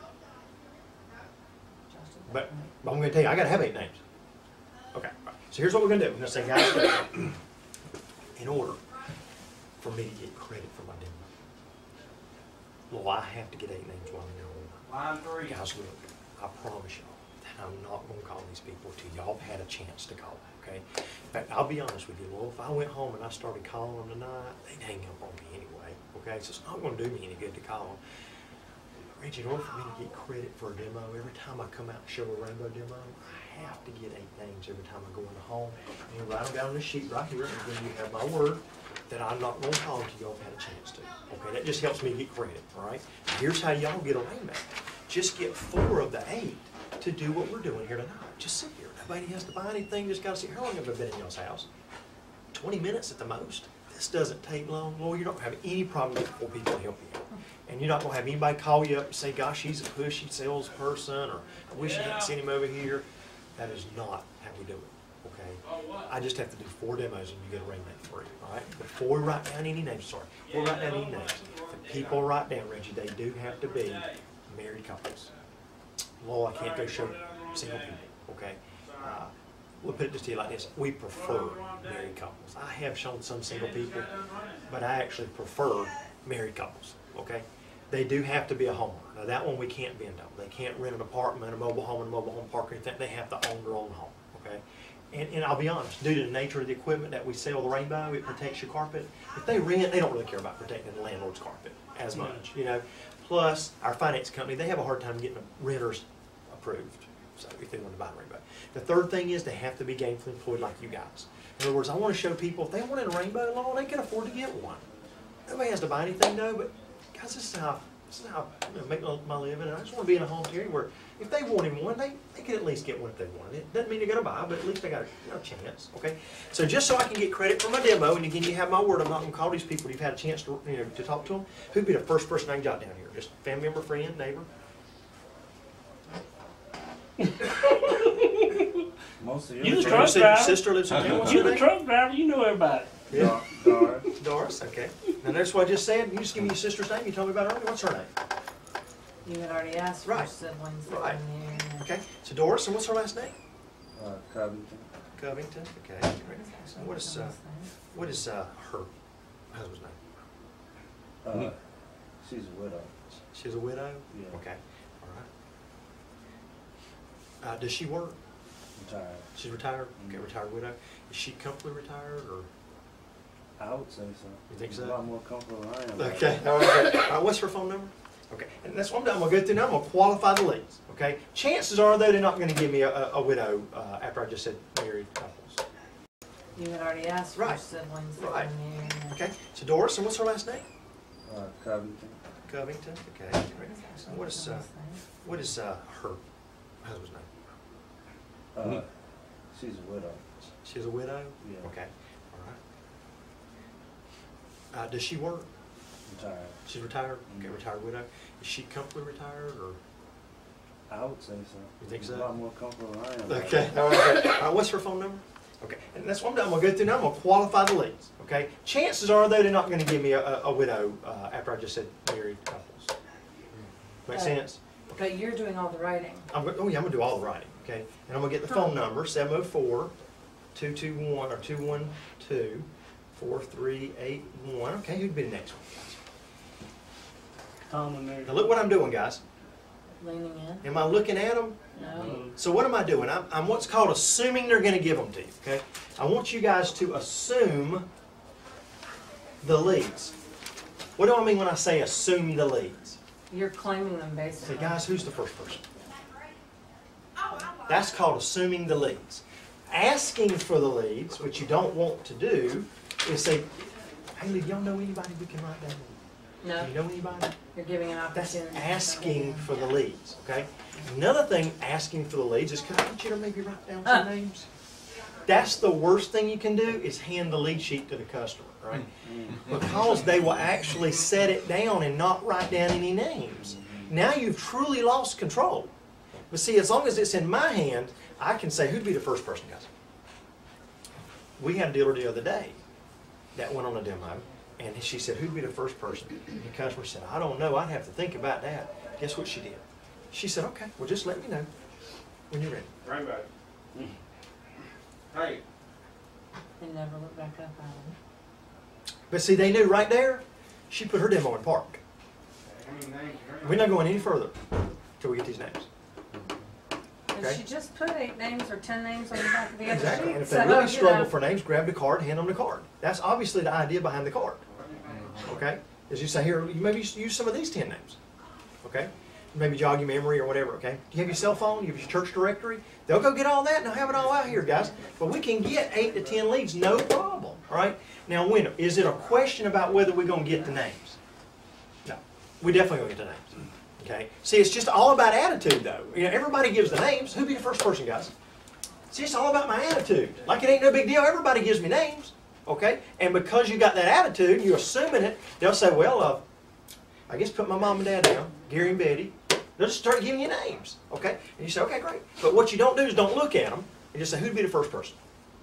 But I'm going to tell you, I got to have 8 names. Okay. So here's what we're going to do. We're going to say, guys, in order. for me to get credit for my demo. Well, I have to get 8 names while I'm there. Line 3. Guys, look, I promise y'all that I'm not gonna call these people till y'all have had a chance to call, okay? In fact, I'll be honest with you, Lord, if I went home and I started calling them tonight, they'd hang up on me anyway, okay? So it's not gonna do me any good to call them. Reggie, in order for me to get credit for a demo, every time I come out and show a rainbow demo, I have to get 8 names every time I go in the home. And you write them down on this sheet right here, and then you have my word that I'm not gonna call until y'all have had a chance to. Okay, that just helps me get credit, all right? Here's how y'all get a rainbow. Just get 4 of the 8 to do what we're doing here tonight. Just sit here. Nobody has to buy anything, just gotta sit. How long have I been in y'all's house? 20 minutes at the most. This doesn't take long. Lord, you're not gonna have any problem with 4 people to help you out. And you're not gonna have anybody call you up and say, gosh, he's a pushy salesperson, or I wish I hadn't seen him over here. That is not how we do it, okay? I just have to do 4 demos and you get a rainbow free, all right? Before we write down any names, before we write down any names, the people write down, Reggie, they do have to be married couples. Lord, I can't go show single people, okay? We'll put it just to you like this. We prefer married couples. I have shown some single people, but I actually prefer married couples, okay? They do have to be a homeowner. Now that one we can't bend on. They can't rent an apartment, a mobile home, and a mobile home park or anything. They have to own their own home, okay? And I'll be honest, due to the nature of the equipment that we sell, the rainbow, it protects your carpet. If they rent, they don't really care about protecting the landlord's carpet as much, you know? Plus, our finance company, they have a hard time getting the renters approved, so if they want to buy a rainbow. The third thing is they have to be gainfully employed like you guys. In other words, I want to show people, if they wanted a rainbow lawn, they can afford to get one. Nobody has to buy anything though, but guys, this is how I make my living, and I just want to be in a home area where if they wanted one, they could at least get one if they wanted it. Doesn't mean they're going to buy, but at least they got a chance, okay? So just so I can get credit for my demo, and again, you have my word, I'm not going to call these people, you've had a chance to, to talk to them. Who'd be the first person I can jot down here? Just family member, friend, neighbor? Most of You your the truck Your driver. sister lives in town, what's You her the name? truck driver, you know everybody. Yeah. Doris. Doris, okay. Now that's what I just said, you just give me your sister's name, you told me about her, what's her name? You had already asked for Right. siblings that Right. were in there. Okay, so Doris, and what's her last name? Covington. Covington, okay. So what is her husband's name? She's a widow. She's a widow? Yeah. Okay, all right. Does she work? Retired. She's retired? Okay, Mhm. retired widow. Is she comfortably retired, or? I would say so. You think She's so? a lot more comfortable than I am. Okay, all right. All right, what's her phone number? Okay, and that's what I'm going to go through now. I'm going to qualify the leads, okay? Chances are, though, they're not going to give me a widow after I just said married couples. You had already asked for Right. siblings that Right. were in there. Okay, so Doris, and what's her last name? Covington. Covington, okay. And what is her husband's name? She's a widow. She's a widow? Yeah. Okay, all right. Does she work? Retired. She's retired? Okay, Mhm. retired widow. Is she comfortably retired, or? I would say so. You think She's so? a lot more comfortable than I am. Okay, all right. All right, what's her phone number? Okay, and that's what I'm going to go through now. I'm going to qualify the leads, okay? Chances are, though, they're not going to give me a widow after I just said married couples. Make sense? But you're doing all the writing. I'm going to do all the writing, okay? And I'm going to get the phone number, 704-221 or 212-4381. Okay, who'd be the next one, guys? Tom and Mary. Now look what I'm doing, guys. Leaning in? Am I looking at them? No. So what am I doing? I'm what's called assuming they're going to give them to you, okay? I want you guys to assume the leads. What do I mean when I say assume the leads? You're claiming them Say, basically. guys, who's the first person? That's called assuming the leads. Asking for the leads, which you don't want to do, is say, hey, do y'all know anybody we can write down? No, Do you know anybody? you're giving an That's opportunity. asking for the leads, okay? Another thing, asking for the leads, is could I get you to maybe write down some names? That's the worst thing you can do, is hand the lead sheet to the customer, right? Because they will actually set it down and not write down any names. Now you've truly lost control. But see, as long as it's in my hand, I can say, who'd be the first person, guys? We had a dealer the other day that went on a demo, and she said, who'd be the first person? And the customer said, I don't know, I'd have to think about that. Guess what she did? She said, okay, well just let me know when you're ready. Rainbow. Hey, And never look back up at them. But see, they knew right there, she put her demo in park. We're not going any further till we get these names. And Okay. she just put 8 names or 10 names on the back of the other Exactly. sheet. And if So, they really you struggle know, for names, grab the card, hand them the card. That's obviously the idea behind the card. Okay? As you say here, you maybe use some of these 10 names. Okay? Maybe jog your memory or whatever, okay? Do you have your cell phone? You have your church directory? They'll go get all that and they'll have it all out here, guys. But we can get 8 to 10 leads, no problem. All right? Now, is it a question about whether we're going to get the names? No. We definitely going to get the names. Okay? See, it's just all about attitude, though. You know, everybody gives the names. Who'd be the first person, guys? See, it's all about my attitude. Like it ain't no big deal. Everybody gives me names. Okay? And because you got that attitude, you're assuming it, they'll say, well, I guess put my mom and dad down, Gary and Betty. They'll just start giving you names. Okay? And you say, okay, great. But what you don't do is don't look at them and just say, who'd be the first person?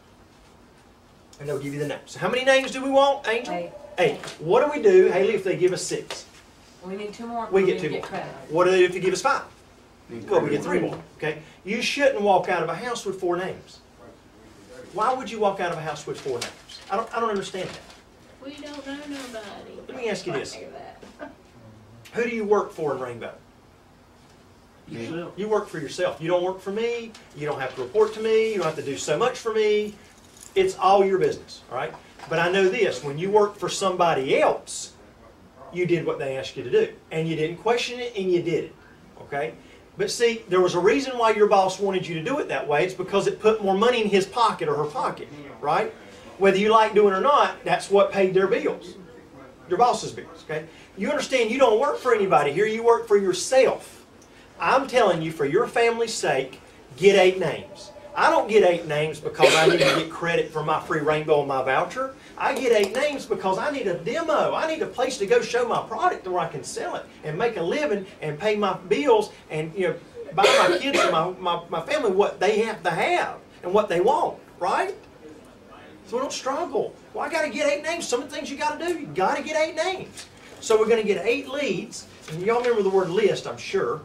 And they'll give you the names. So how many names do we want, Angel? 8. 8. What do we do, Haley, if they give us 6? We need 2 more. We for get me 2 to more. get credit. What do they do if you give us 5? Well, we get 3 more. Okay? You shouldn't walk out of a house with 4 names. Why would you walk out of a house with 4 names? I don't understand that. We don't know nobody. Let me ask you this. Think of that. Who do you work for in Rainbow? Yourself. You work for yourself. You don't work for me. You don't have to report to me. You don't have to do so much for me. It's all your business, all right? But I know this. When you work for somebody else, you did what they asked you to do. And you didn't question it, and you did it, okay? But see, there was a reason why your boss wanted you to do it that way. It's because it put more money in his pocket or her pocket, right? Whether you like doing it or not, that's what paid their bills. Your boss's bills, okay? You understand you don't work for anybody here. You work for yourself. I'm telling you, for your family's sake, get 8 names. I don't get 8 names because I need to get credit for my free rainbow and my voucher. I get 8 names because I need a demo. I need a place to go show my product where I can sell it and make a living and pay my bills and buy my kids and my family what they have to have and what they want, right? So we don't struggle. Well, I got to get 8 names. Some of the things you got to do, you got to get 8 names. So we're going to get 8 leads. And y'all remember the word list, I'm sure.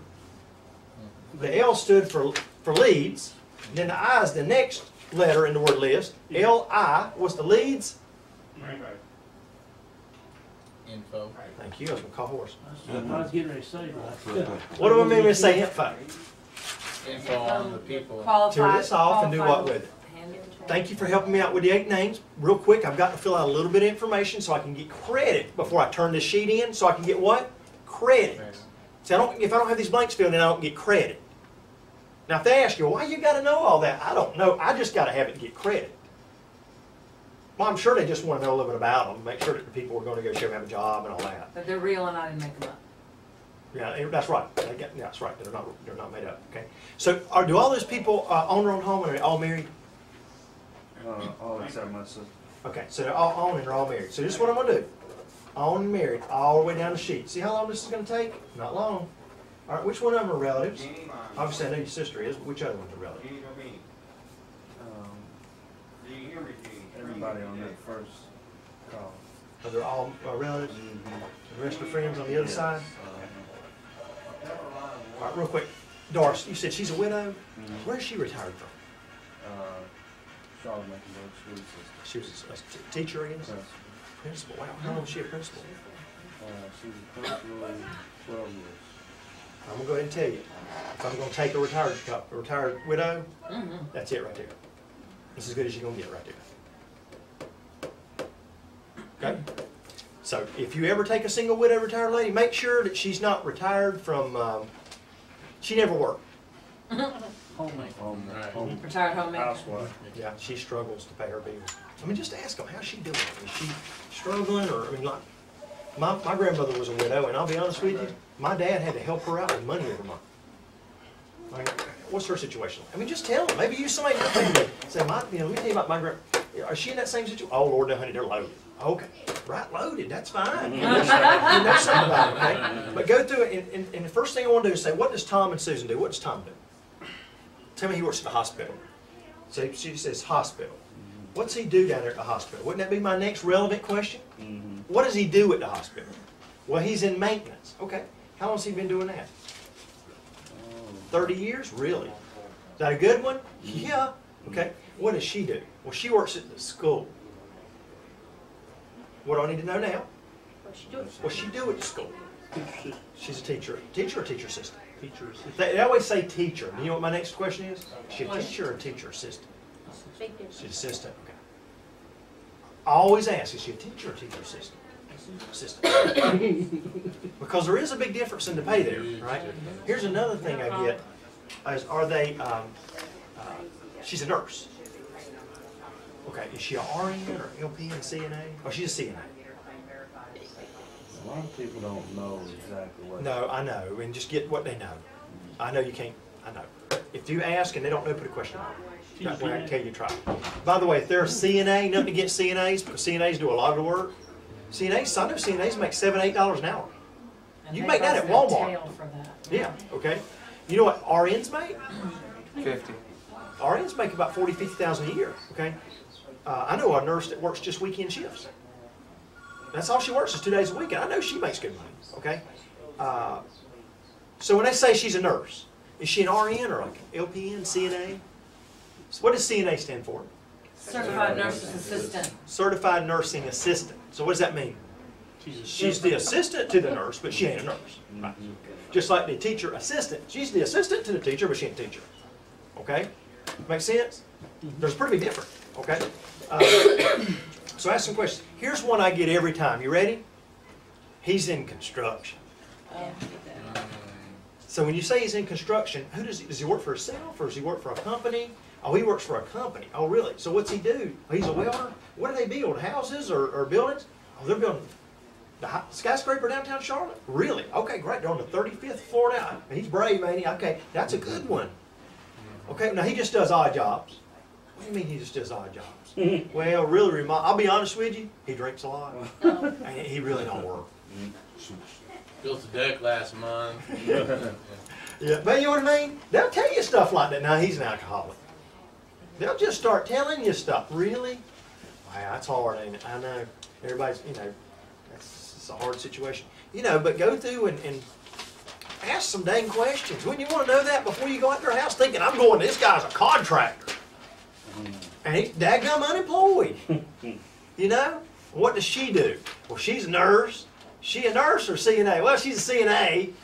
The L stood for leads. And then the I is the next letter in the word list. L-I was the leads. Info. Thank you. I was going to call horse. I was getting ready to say that. What do I mean when I say info? Info on the people. Qualified. Tear this off and do what with it? Hand it to Thank you for helping me out with the 8 names. Real quick, I've got to fill out a little bit of information so I can get credit before I turn this sheet in, so I can get what? Credit. See, if I don't have these blanks filled in, I don't get credit. Now, if they ask you, why you got to know all that? I don't know. I just got to have it to get credit. Well, I'm sure they just want to know a little bit about them, make sure that the people are going to go show them have a job and all that. That they're real and I didn't make them up. Yeah, that's right. Yeah, that's right. They're not made up. Okay. So, do all those people own their own home, and are they all married? All except my sister. Okay, so they're all own and they're all married. So this is what I'm going to do. Own and married, all the way down the sheet. See how long this is going to take? Not long. All right, which one of them are relatives? Obviously, I know your sister is, but which other one's a relative? Everybody on that first call. Are they all relatives? The rest are friends on the other side? All right, real quick. Doris, you said she's a widow? Where is she retired from? Charlotte Mecklenburg School System. She was a teacher, I guess? Principal. Wow, how long was she a principal? She was a principal 12 years. I'm going to go ahead and tell you. If I'm going to take a retired widow, that's it right there. It's as good as you're going to get right there. Okay? So if you ever take a single widow retired lady, make sure that she's not retired from, she never worked. Homemade. Home. Retired homemaker. Housewife. Yeah, she struggles to pay her bills. I mean, just ask them, how's she doing? Is she struggling? Or, I mean, like, my grandmother was a widow, and I'll be honest with you, my dad had to help her out with money every month. Like, what's her situation? I mean, just tell them. Maybe use somebody in your family. Say, let me tell you about my grandma. Is she in that same situation? Oh, Lord, no, honey, they're loaded. Okay, right, loaded, that's fine. You know something about it, okay? But go through it, and the first thing I want to do is say, what does Tom and Susan do? What does Tom do? Tell me he works at the hospital. So she says hospital. What's he do down there at the hospital? Wouldn't that be my next relevant question? What does he do at the hospital? Well, he's in maintenance. Okay. How long has he been doing that? 30 years? Really? Is that a good one? Yeah. Okay. What does she do? Well, she works at the school. What do I need to know now? What she doing? What's she do at school? Teacher, She's a teacher. Teacher or teacher assistant? teacher assistant. They always say teacher. You know what my next question is? Is she a teacher or a teacher assistant? Big difference. She's assistant. Okay. I always ask, is she a teacher or teacher assistant? Assistant. Because there is a big difference in the pay there, right? Here's another thing I get: is are they? She's a nurse. Okay, is she a RN or LPN, CNA? Oh, she's a CNA. A lot of people don't know exactly what. No, I know, and just get what they know. I know you can't. I know. If you ask and they don't know, put a question mark. That way I can tell you try. By the way, if they're a CNA, nothing against CNAs, because CNAs do a lot of the work. CNAs, I know CNAs make $7, $8 an hour. And You they make that at bust their Walmart. tail for that. Yeah, okay. You know what RNs make? 50. RNs make about 40, 50,000 a year, okay? I know a nurse that works just weekend shifts. That's all she works is 2 days a week, and I know she makes good money, okay? So when they say she's a nurse, is she an RN or like an LPN, CNA? So what does CNA stand for? Certified nurse's assistant. Certified Nursing Assistant. So what does that mean? She's the assistant to the nurse, but she ain't a nurse. Right. Just like the teacher assistant. She's the assistant to the teacher, but she ain't a teacher. Okay? Make sense? There's a pretty big difference. Okay? So ask some questions. Here's one I get every time. You ready? He's in construction. So when you say he's in construction, who does he work for himself or does he work for a company? Oh, he works for a company. Oh, really? So what's he do? Oh, he's a welder? What do they build? Houses or buildings? Oh, they're building the skyscraper downtown Charlotte? Really? Okay, great. They're on the 35th floor now. He's brave, ain't he? Okay, that's a good one. Okay, now he just does odd jobs. What do you mean he just does odd jobs? Well, really, I'll be honest with you, he drinks a lot. And he really don't work. Built a deck last month. Yeah, but you know what I mean? They'll tell you stuff like that. Now he's an alcoholic. They'll just start telling you stuff. Really? Wow, that's hard, ain't it? I know. Everybody's, it's a hard situation. But go through and ask some dang questions. Wouldn't you want to know that before you go out their house thinking, I'm going, this guy's a contractor. And he's daggum unemployed. What does she do? Well, she's a nurse. She a nurse or CNA? Well, she's a CNA.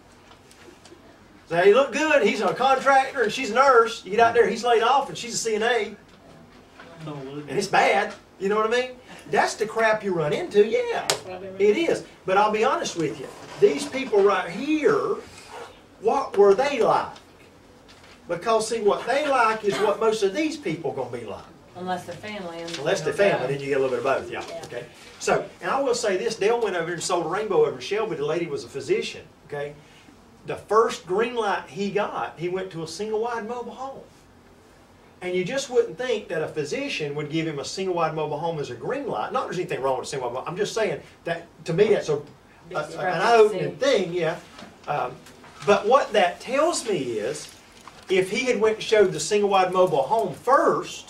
So he look good. He's a contractor and she's a nurse. You get out there, he's laid off and she's a CNA. And it's bad. You know what I mean? That's the crap you run into. Yeah, it is. But I'll be honest with you. These people right here, what were they like? Because see, what they like is what most of these people are going to be like. Unless they're family. Unless they're family, then you get a little bit of both, yeah. Okay. So, and I will say this, Dale went over and sold a rainbow over in Shelby. The lady was a physician, okay? The first green light he got, he went to a single-wide mobile home. And you just wouldn't think that a physician would give him a single-wide mobile home as a green light. Not that there's anything wrong with a single-wide mobile. I'm just saying that, to me, that's an eye-opening thing, yeah. But what that tells me is, if he had went and showed the single-wide mobile home first,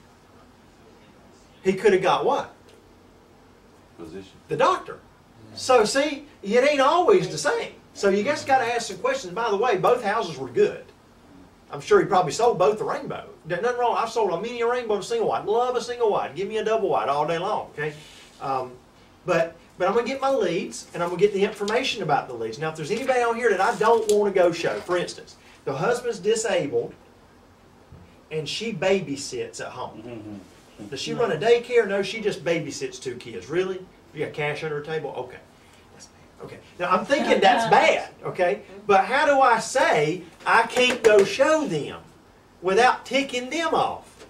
he could have got what? Position. The doctor. So see, it ain't always the same. So you just got to ask some questions. By the way, both houses were good. I'm sure he probably sold both the rainbow. There's nothing wrong. I've sold a mini rainbow and a single wide. Love a single wide. Give me a double wide all day long. Okay, but I'm gonna get my leads and I'm gonna get the information about the leads. Now, if there's anybody on here that I don't want to go show, for instance, the husband's disabled and she babysits at home. Does she run a daycare? No, she just babysits 2 kids. Really? You got cash under her table? Okay. That's bad. Okay. Now, I'm thinking that's bad, okay? But how do I say I can't go show them without ticking them off?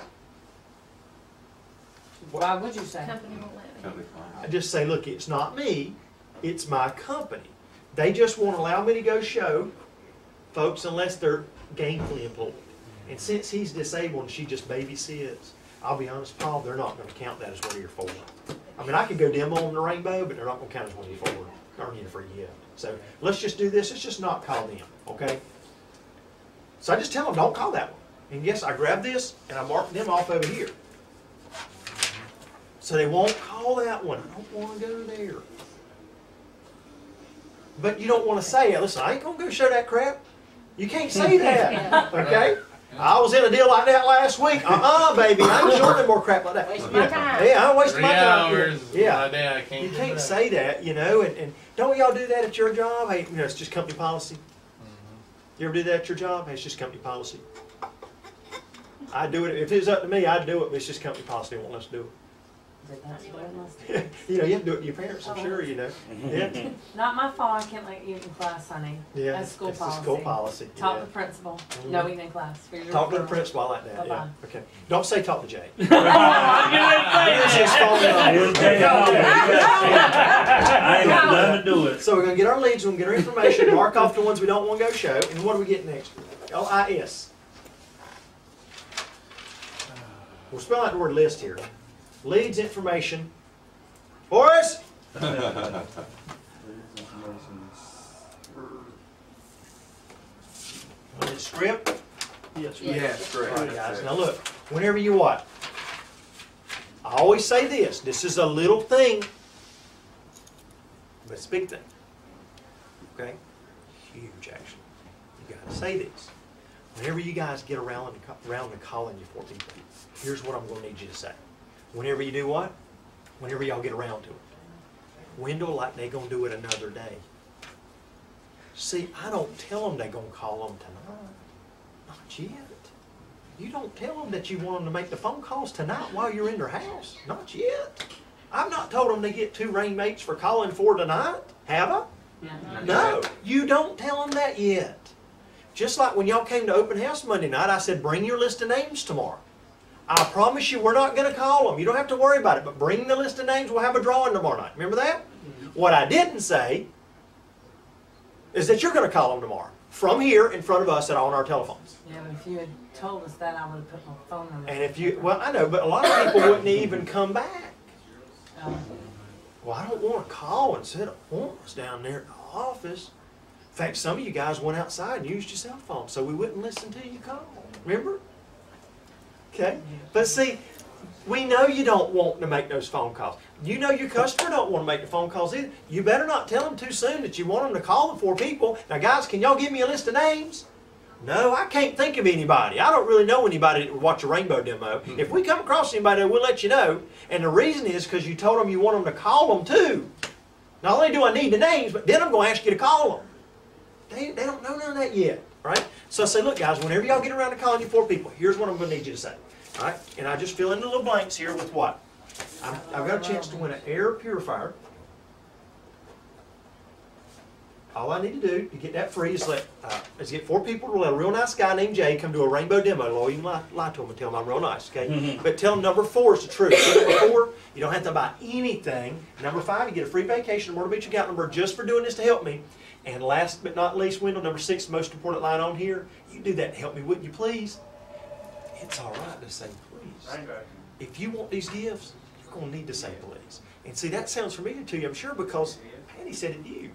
Why would you say? Company won't let me. I just say, look, it's not me. It's my company. They just won't allow me to go show folks unless they're gainfully employed. And since he's disabled and she just babysits, I'll be honest, Paul, they're not going to count that as one of your 4. I mean, I could go demo on the rainbow, but they're not going to count as one of your 4. Earn you a free gift. So let's just do this. Let's just not call them, okay? So I just tell them, don't call that one. And yes, I grab this and I mark them off over here. So they won't call that one. I don't want to go there. But you don't want to say, listen, I ain't going to go show that crap. You can't say that, okay? I was in a deal like that last week. Baby, I ain't short no more crap like that. Wasting my time. Yeah, I'm wasting 3 my time. hours. Yeah. My day, I can't. You do can't that. say that, you know, and don't y'all do that at your job? Hey, you know, it's just company policy. You ever do that at your job? Hey, it's just company policy. I do it, if it was up to me, I'd do it, but it's just company policy, they won't let us do it. You know, you have to do it to your parents, I'm sure, you know. Yeah, Not my fault, I can't let you eat in class, honey. yeah, That's it's school the policy. school policy. Talk yeah. to the principal, Mhm. no eating in class. For your Talk to the referral. principal, I like that, yeah, Bye-bye. okay. Don't say talk to Jay. I'm gonna Here's say his phone number. Here's Jay Hall. I ain't got nothing to do with it. So we're gonna get our leads, we're gonna get our information, mark off the ones we don't wanna go show, and what do we get next? LIS. We'll spell out the word list here. Leads, information. Boris? Script? Yes, Yes, All right, correct. guys, now look, whenever you what? I always say this is a little thing, but it's a big thing. Okay? Huge, actually. You gotta say this. Whenever you guys get around to calling you for people, here's what I'm gonna need you to say. Whenever you do what? Whenever y'all get around to it. Window like they gonna do it another day. See, I don't tell them they gonna call them tonight. Not yet. You don't tell them that you want them to make the phone calls tonight while you're in their house. Not yet. I've not told them they get 2 rainmates for calling for tonight. Have I? No. You don't tell them that yet. Just like when y'all came to open house Monday night, I said, bring your list of names tomorrow. I promise you we're not going to call them. You don't have to worry about it, but bring the list of names. We'll have a drawing tomorrow night. Remember that? What I didn't say is that you're going to call them tomorrow from here in front of us and on our telephones. Yeah, but if you had told us that, I would have put my phone number. And if you, well, I know, but a lot of people wouldn't even come back. Well, I don't want to call and set appointments down there at the office. In fact, some of you guys went outside and used your cell phone, so we wouldn't listen to you call. Remember? Okay. But see, we know you don't want to make those phone calls. You know your customer don't want to make the phone calls either. You better not tell them too soon that you want them to call the 4 people. Now, guys, can y'all give me a list of names? No, I can't think of anybody. I don't really know anybody that would watch a rainbow demo. If we come across anybody, we'll let you know. And the reason is because you told them you want them to call them too. Not only do I need the names, but then I'm going to ask you to call them. They don't know none of that yet, right? So I say, look, guys, whenever y'all get around to calling you 4 people, here's what I'm going to need you to say. All right? And I just fill in the little blanks here with what? I've got a chance to win an air purifier. All I need to do to get that free is get 4 people to let a real nice guy named Jay come do a rainbow demo. Lord, you can lie to him and tell him I'm real nice, okay? But tell him number 4 is the truth. Number 4, you don't have to buy anything. Number 5, you get a free vacation, Myrtle Beach account number just for doing this to help me. And last but not least, window number 6, most important line on here, you do that to help me, wouldn't you please? It's all right to say please. If you want these gifts, you're going to need to say please. And see, that sounds familiar to you, I'm sure, because Patty said it to you.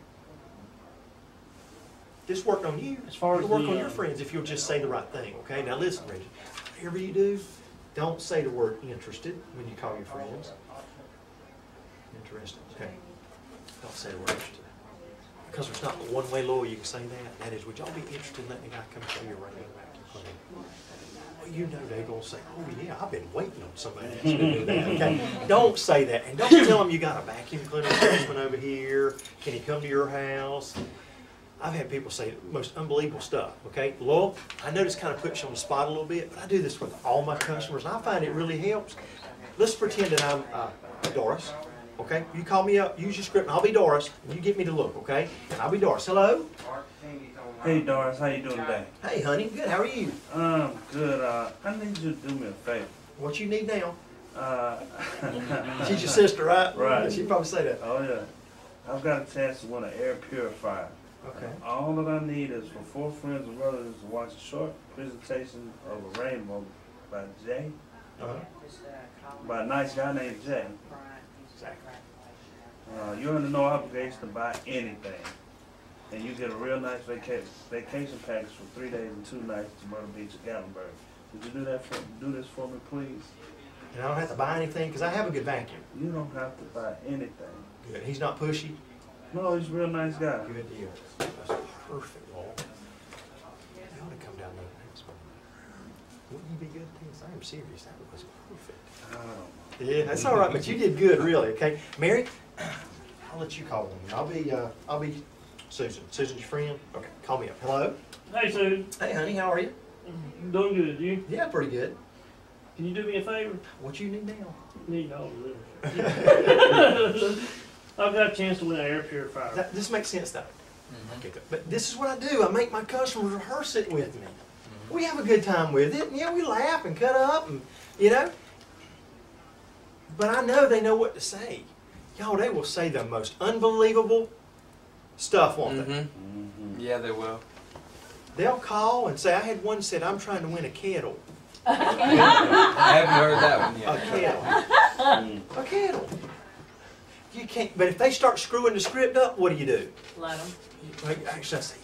This worked on you. As far It'll as work the, on your friends if you'll just say the right thing, okay? Now listen, Reggie, whatever you do, don't say the word interested when you call your friends. Interested, okay? Don't say the word interested. Because there's not one way, Lord, you can say that. That is, would y'all be interested in letting a guy come show you around? Well, you know they're going to say, oh yeah, I've been waiting on somebody else to do that. Okay? Don't say that. And don't tell them you got a vacuum cleaner salesman over here. Can he come to your house? I've had people say the most unbelievable stuff, okay? Lord, I know this kind of puts you on the spot a little bit, but I do this with all my customers, and I find it really helps. Let's pretend that I'm Doris, okay? You call me up, use your script, and I'll be Doris, and you get me to look, okay? And I'll be Doris. Hello? Hey Doris, how you doing today? Hey, honey, good. How are you? Good. I need you to do me a favor. What you need now? Uh, She's your sister, right? Right. She'd probably say that. Oh yeah. I've got a chance to win an air purifier. Okay. All that I need is for 4 friends and relatives to watch a short presentation of a rainbow by Jay, by a nice guy named Jay. Exactly. You're under no obligation to buy anything. And you get a real nice vacation package for 3 days and 2 nights to Myrtle Beach at Gatlinburg. Would you do this for me, please? And I don't have to buy anything because I have a good vacuum. You don't have to buy anything. Good. He's not pushy. No, he's a real nice guy. Good deal. That's perfect, Lord. You ought to come down there next month. Wouldn't you be good at this? I am serious. That was perfect. I don't know. Yeah, that's all right, but you did good, really. Okay, Mary, I'll let you call them. I'll be Susan. Susan's your friend. Okay, call me up. Hello. Hey, Sue. Hey, honey, how are you? Doing good, you? Yeah, pretty good. Can you do me a favor? What you need now? Need all of this. I've got a chance to win an air purifier. This makes sense, though. Okay, good. But this is what I do. I make my customers rehearse it with me. We have a good time with it. And, yeah, we laugh and cut up, and you know. But I know they know what to say. Y'all, they will say the most unbelievable stuff, won't they? Yeah, they will. They'll call and say, I had one said, I'm trying to win a kettle. I haven't heard that one A yet. kettle. A kettle. You can't, but if they start screwing the script up, what do? Let them. Actually, I say,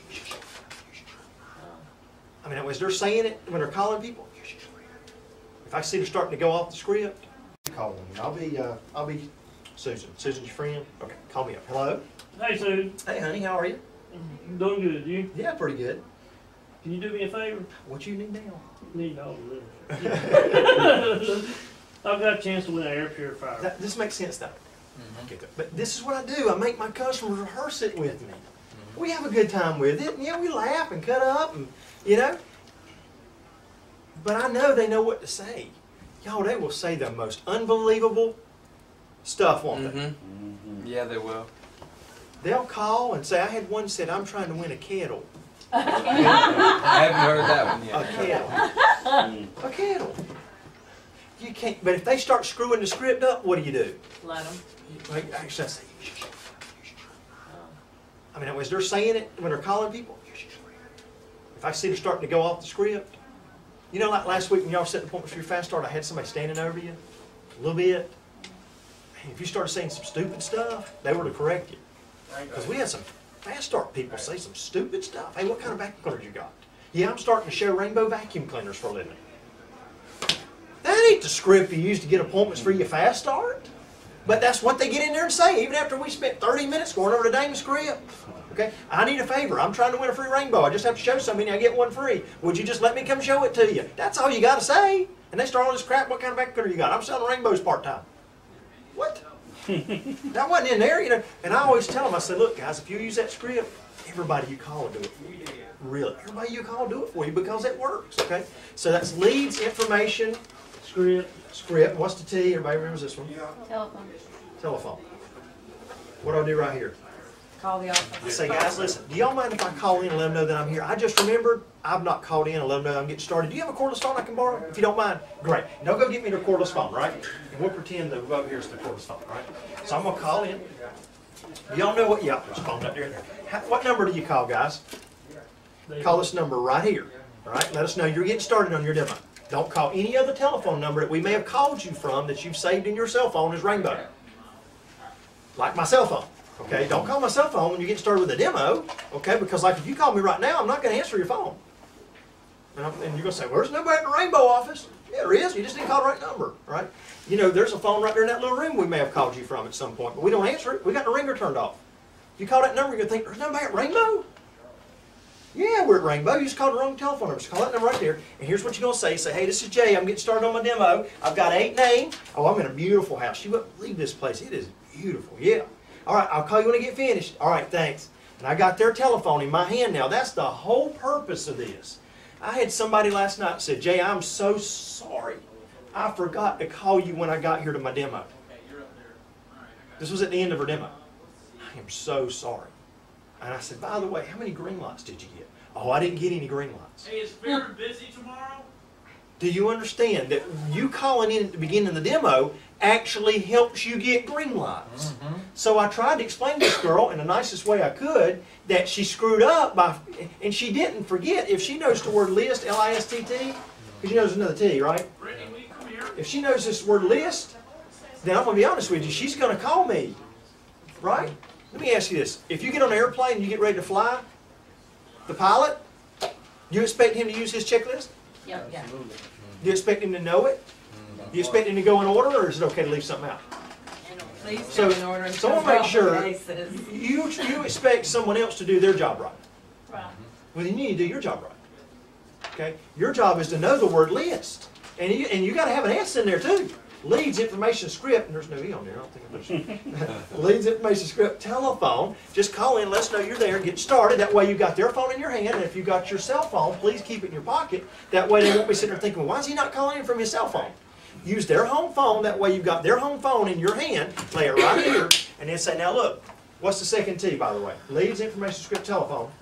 I mean, as they're saying it, when they're calling people, if I see them starting to go off the script, call them. I'll be Susan. Susan's your friend? Okay, call me up. Hello? Hey, Sue. Hey, honey, how are you? Doing good, you? Yeah, pretty good. Can you do me a favor? What you need now? Need all of this. I've got a chance to win an air purifier. This makes sense, though. Okay, good. But this is what I do. I make my customers rehearse it with me. We have a good time with it. And, yeah, we laugh and cut up, and you know. But I know they know what to say. Y'all, they will say the most unbelievable stuff, won't they? Yeah, they will. They'll call and say, I had one said, I'm trying to win a kettle. I haven't heard that one A yet. kettle. A kettle. You can't, but if they start screwing the script up, what do? Let them. Actually, I say, I mean, as they're saying it, when they're calling people, if I see them starting to go off the script, you know, like last week when y'all set appointments for your fast start, I had somebody standing over you a little bit. And if you started saying some stupid stuff, they were to correct you. Because we had some fast start people say some stupid stuff. Hey, what kind of vacuum cleaners you got? Yeah, I'm starting to show Rainbow vacuum cleaners for a living. That ain't the script you use to get appointments for your fast start. But that's what they get in there and say, even after we spent 30 minutes going over the dang script. Okay, I need a favor. I'm trying to win a free rainbow. I just have to show somebody I get one free. Would you just let me come show it to you? That's all you got to say. And they start all this crap. What kind of vacuum cleaner you got? I'm selling rainbows part-time. What? That wasn't in there, you know. And I always tell them, I said, look, guys, if you use that script, everybody you call will do it for you. Really. Everybody you call will do it for you because it works, okay? So that's leads, information, script. What's the T? Everybody remembers this one? Telephone. Telephone. What do I do right here? Call the office. I say, guys, listen, do y'all mind if I call in and let them know that I'm here? I just remembered I've not called in and let them know I'm getting started. Do you have a cordless phone I can borrow? If you don't mind, great. Now go get me the cordless phone, right? And we'll pretend that over here is the cordless phone, right? So I'm going to call in. Do y'all know what? Yeah, there's a phone up there. What number do you call, guys? Call this number right here, all right? Let us know you're getting started on your demo. Don't call any other telephone number that we may have called you from that you've saved in your cell phone as Rainbow. Like my cell phone. Okay, don't call my cell phone when you get started with a demo, okay? Because like if you call me right now, I'm not going to answer your phone. And you're going to say, well, there's nobody at the Rainbow office. Yeah, there is. You just didn't call the right number, right? You know, there's a phone right there in that little room we may have called you from at some point, but we don't answer it. We got the ringer turned off. If you call that number, you're going to think, there's nobody at Rainbow? Yeah, we're at Rainbow. You just called the wrong telephone number. So call that number right there. And here's what you're going to say. Say, hey, this is Jay. I'm getting started on my demo. I've got 8 names. Oh, I'm in a beautiful house. You wouldn't believe this place. It is beautiful. Yeah. All right, I'll call you when I get finished. All right, thanks. And I got their telephone in my hand now. That's the whole purpose of this. I had somebody last night that said, Jay, I'm so sorry. I forgot to call you when I got here to my demo. This was at the end of her demo. I am so sorry. And I said, by the way, how many green lights did you get? Oh, I didn't get any green lights. Hey, is Vera busy tomorrow? Do you understand that you calling in at the beginning of the demo actually helps you get green lights? So I tried to explain to this girl in the nicest way I could that she screwed up by, and she didn't forget. If she knows the word list, L-I-S-T-T, because she knows another T, right? Brittany, will you come here? If she knows this word list, then I'm going to be honest with you, she's going to call me, right? Let me ask you this. If you get on an airplane and you get ready to fly, the pilot, you expect him to use his checklist? Yeah. Do you expect him to know it? Do you expect him to go in order, or is it okay to leave something out? Please So, go in order and someone cover make all sure bases. you expect someone else to do their job right. Right. Well, then you need to do your job right. Okay? Your job is to know the word list. And you got to have an S in there too. Leads, information, script, and there's no E on there, I don't think there's. Leads, information, script, telephone. Just call in, let us know you're there, get started. That way you got their phone in your hand, and if you got your cell phone, please keep it in your pocket. That way they won't be sitting there thinking, well, why is he not calling in from his cell phone? Use their home phone, that way you've got their home phone in your hand, lay it right here, and then say, now look, what's the second T, by the way? Leads, information, script, telephone.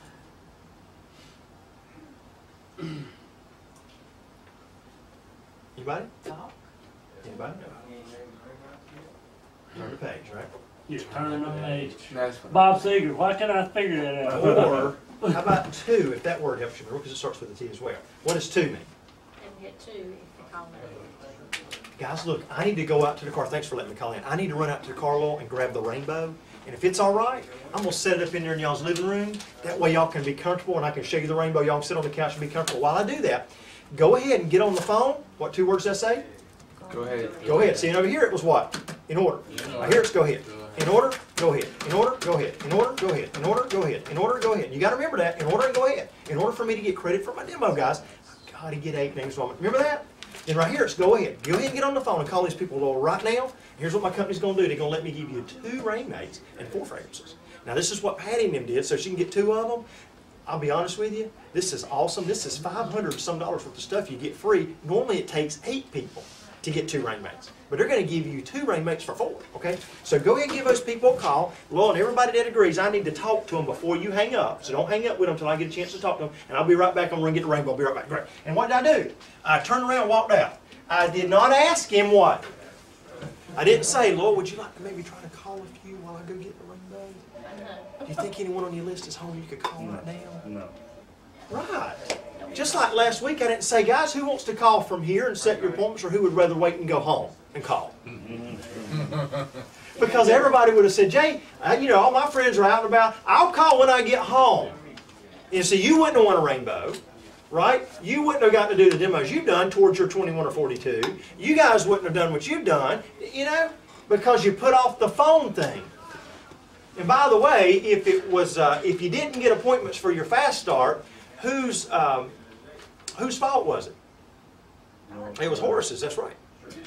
Anybody? Anybody? Turn the page, right? Just turn the page. That's fine. Bob Seger, why can't I figure that out? Or, how about two, if that word helps you, because it starts with a T as well. What does two mean? And hit 2 if you call that. Guys, look, I need to go out to the car. Thanks for letting me call in. I need to run out to the car lot and grab the rainbow. And if it's all right, I'm going to set it up in there in y'all's living room. That way y'all can be comfortable and I can show you the rainbow. Y'all can sit on the couch and be comfortable. While I do that, go ahead and get on the phone. What 2 words did I say? Go ahead. Go ahead. See, and over here it was what? In order. Right here it's go ahead. In order, go ahead. In order, go ahead. In order, go ahead. In order, go ahead. In order, go ahead. You got to remember that. In order and go ahead. In order for me to get credit for my demo, guys, I've got to get 8 names. Remember that? And right here it's go ahead. Go ahead and get on the phone and call these people right now. Here's what my company's going to do. They're going to let me give you 2 rain mates and 4 fragrances. Now this is what Patty and them did, so she can get 2 of them. I'll be honest with you, this is awesome. This is $500 some worth of stuff you get free. Normally it takes 8 people to get 2 rain mates. But they're going to give you 2 rain mates for 4, okay? So go ahead and give those people a call. Lord, everybody that agrees, I need to talk to them before you hang up. So don't hang up with them until I get a chance to talk to them. And I'll be right back. I'm going to get the rainbow. I'll be right back. Great. And what did I do? I turned around and walked out. I did not ask him what? I didn't say, Lord, would you like to maybe try to call a few while I go get the rainbow? Do you think anyone on your list is home you could call right now? No. Right. Just like last week, I didn't say, guys, who wants to call from here and set your appointments, or who would rather wait and go home and call? Because everybody would have said, Jay, you know, all my friends are out and about. I'll call when I get home. And so you wouldn't have won a rainbow, right? You wouldn't have gotten to do the demos you've done towards your 21 or 42. You guys wouldn't have done what you've done, you know, because you put off the phone thing. And by the way, if it was, if you didn't get appointments for your fast start, whose fault was it? It was Horace's. That's right.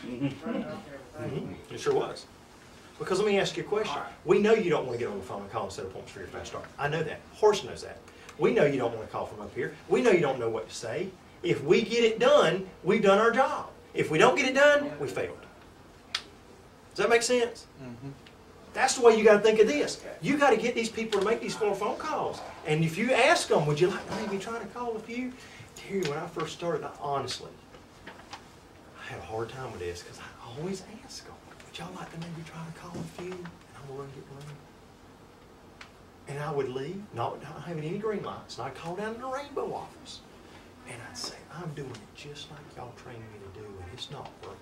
It sure was. Because let me ask you a question. We know you don't want to get on the phone and call and set appointments for your fast start. I know that. Horace knows that. We know you don't want to call from up here. We know you don't know what to say. If we get it done, we've done our job. If we don't get it done, we failed. Does that make sense? That's the way you got to think of this. You got to get these people to make these 4 phone calls. And if you ask them, would you like to maybe try to call a few? Tell you, when I first started, honestly, I had a hard time with this because I always ask them, would y'all like to maybe try to call a few? And I'm going to run get one. And I would leave, not having any green lights, and I'd call down to the rainbow office. And I'd say, I'm doing it just like y'all trained me to do, and it's not working.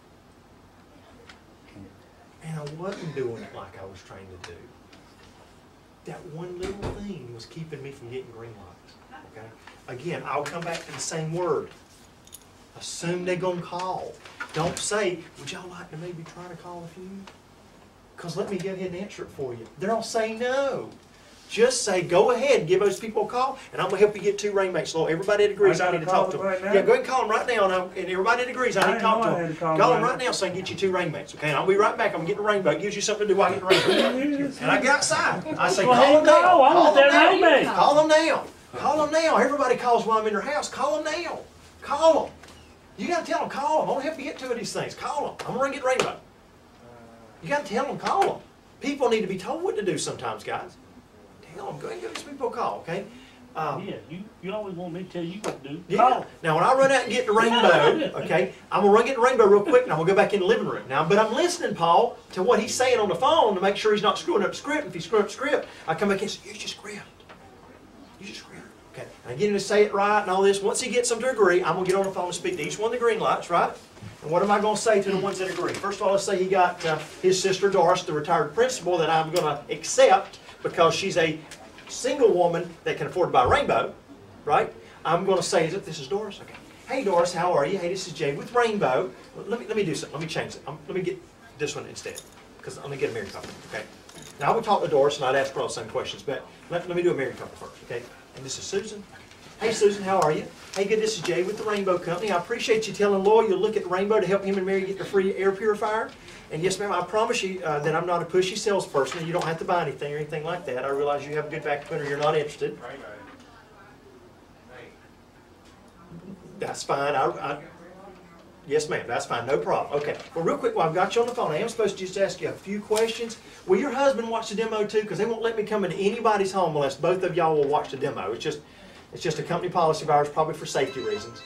And I wasn't doing it like I was trained to do. That one little thing was keeping me from getting green lights. Okay? Again, I'll come back to the same word. Assume they're going to call. Don't say, would y'all like to maybe try to call a few? Because let me go ahead and answer it for you. They'll say no. Just say, go ahead and give those people a call, and I'm going to help you get 2 rain mates. So everybody that agrees, I need to talk to them. Right now? Yeah, go ahead and call them right now, and everybody that agrees, I need to talk to them. Call them right now so I can get you 2 rain mates, okay? And I'll be right back. I'm going to get the rainbow. It gives you something to do while I get the rainbow. And I get outside. I say, call them now. Call them now. Call them now. Call them now. Everybody calls while I'm in their house. Call them now. Call them. You got to tell them, call them. I want to help you get 2 of these things. Call them. I'm going to get the rainbow. You got to tell them, call them. People need to be told what to do sometimes, guys. Tell them, go ahead and give these people a call, okay? Yeah, you always want me to tell you what to do. Yeah. Call. Now, when I run out and get the rainbow, okay, I'm going to run get the rainbow real quick, and I'm going to go back in the living room. Now, but I'm listening, Paul, to what he's saying on the phone to make sure he's not screwing up script. If he's screwing up script, I come back and say, use your script. Use your script. Okay, and I get him to say it right and all this. Once he gets them to agree, I'm going to get on the phone and speak to each one of the green lights, right? And what am I going to say to the ones that agree? First of all, let's say he got his sister Doris, the retired principal, that I'm going to accept because she's a single woman that can afford to buy a rainbow, right? I'm going to say, this is Doris? Okay. Hey, Doris, how are you? Hey, this is Jay with Rainbow. Let me do something. Let me change it. Let me get this one instead because I'm going to get a married couple, okay? Now, I would talk to Doris and I'd ask her all the same questions, but let me do a married couple first, okay? And this is Susan. Hey Susan, how are you? Hey, good, this is Jay with the Rainbow Company. I appreciate you telling Lloyd you'll look at the Rainbow to help him and Mary get their free air purifier. And yes, ma'am, I promise you that I'm not a pushy salesperson and you don't have to buy anything or anything like that. I realize you have a good vacuum cleaner, you're not interested. That's fine. Yes, ma'am, that's fine, no problem. Okay, well, real quick, while I've got you on the phone, I am supposed to just ask you a few questions. Will your husband watch the demo too? Because they won't let me come into anybody's home unless both of y'all will watch the demo. It's just a company policy of ours, probably for safety reasons.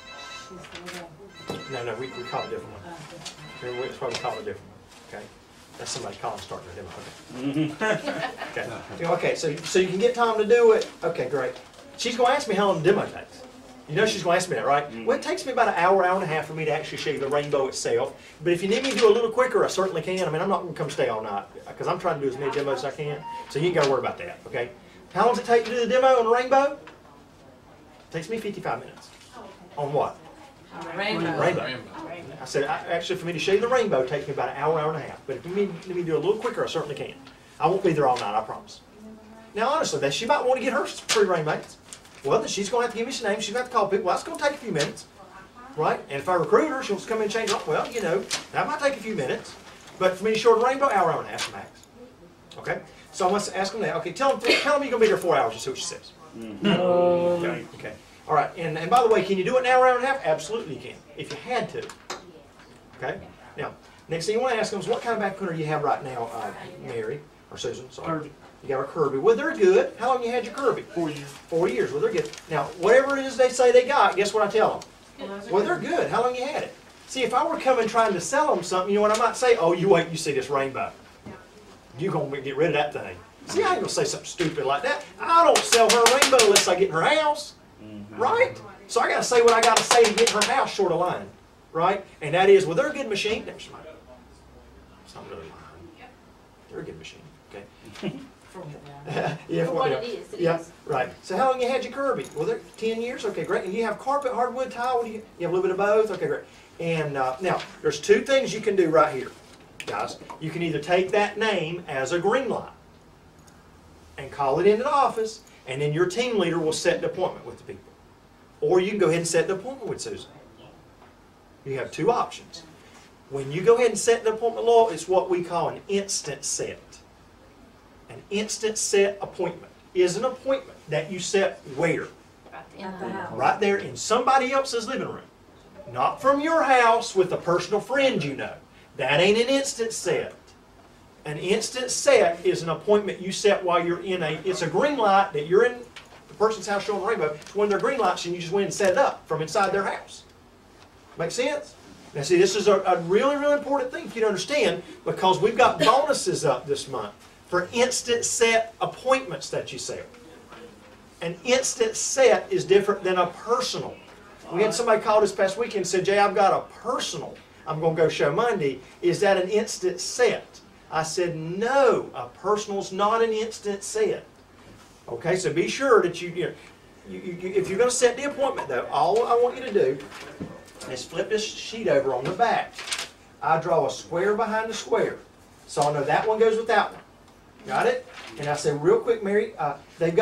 No, we call it a different one. It's probably called a different one, okay? That's somebody calling starting a demo, okay. Okay, so you can get Tom to do it. Okay, great. She's going to ask me how long the demo takes. You know she's going to ask me that, right? Well, it takes me about an hour, hour and a half for me to actually show you the Rainbow itself. But if you need me to do a little quicker, I certainly can. I mean, I'm not going to come stay all night because I'm trying to do as many demos as I can. So you ain't got to worry about that, okay? How long does it take to do the demo on the Rainbow? It takes me 55 minutes. On what? Rainbow. I said, actually, for me to show you the Rainbow, it takes me about an hour, hour and a half. But if you need me to do a little quicker, I certainly can. I won't be there all night, I promise. Now, honestly, she might want to get her free rainmates. Well, then she's going to have to give me some names. She's going to have to call people. Well, that's going to take a few minutes, right? And if I recruit her, she'll come in and change it up. Well, you know, that might take a few minutes. But for me to show the Rainbow, hour, hour and a half max. Okay? So I must ask them now. Okay, tell them you're going to be there 4 hours and see what she says. Okay. All right. And by the way, can you do it in an hour, hour and a half? Absolutely you can, if you had to. Okay? Now, next thing you want to ask them is what kind of vacuum cleaner you have right now, Mary, or Susan, sorry. Kirby. You got a Kirby. Well, they're good. How long you had your Kirby? 4 years. 4 years. Well, they're good. Now, whatever it is they say they got, guess what I tell them? Well, they're good. How long you had it? See, if I were coming trying to sell them something, you know what I might say? Oh, you wait, you see this Rainbow. You're going to get rid of that thing. See, I ain't going to say something stupid like that. I don't sell her a Rainbow unless I get in her house. Right? So I got to say what I got to say to get in her house short of line. Right? And that is, well, they're a good machine. It's not really lying. They're a good machine. Okay? Yeah, For what it is, it yeah, is. right. So how long you had your Kirby? Well, they're 10 years. Okay, great. And you have carpet, hardwood, tile? You have a little bit of both? Okay, great. And now, there's two things you can do right here, guys. You can either take that name as a green light and call it into the office, and then your team leader will set the appointment with the people. Or you can go ahead and set the appointment with Susan. You have two options. When you go ahead and set the appointment, Law, it's what we call an instant set. An instant set appointment is an appointment that you set where? In the house. Right there in somebody else's living room. Not from your house with a personal friend you know. That ain't an instant set. An instant set is an appointment you set while you're in it's a green light that you're in the person's house showing the Rainbow. It's when they're green lights and you just went and set it up from inside their house. Make sense? Now see, this is a really, really important thing for you to understand because we've got bonuses up this month for instant set appointments that you set. An instant set is different than a personal. We had somebody call this past weekend and said, Jay, I've got a personal I'm going to go show Monday. Is that an instant set? I said, no, a personal's not an instant set. Okay, so be sure that if you're going to set the appointment though, all I want you to do is flip this sheet over on the back. I draw a square behind the square. So I know that one goes with that one. Got it? And I say real quick, Mary, they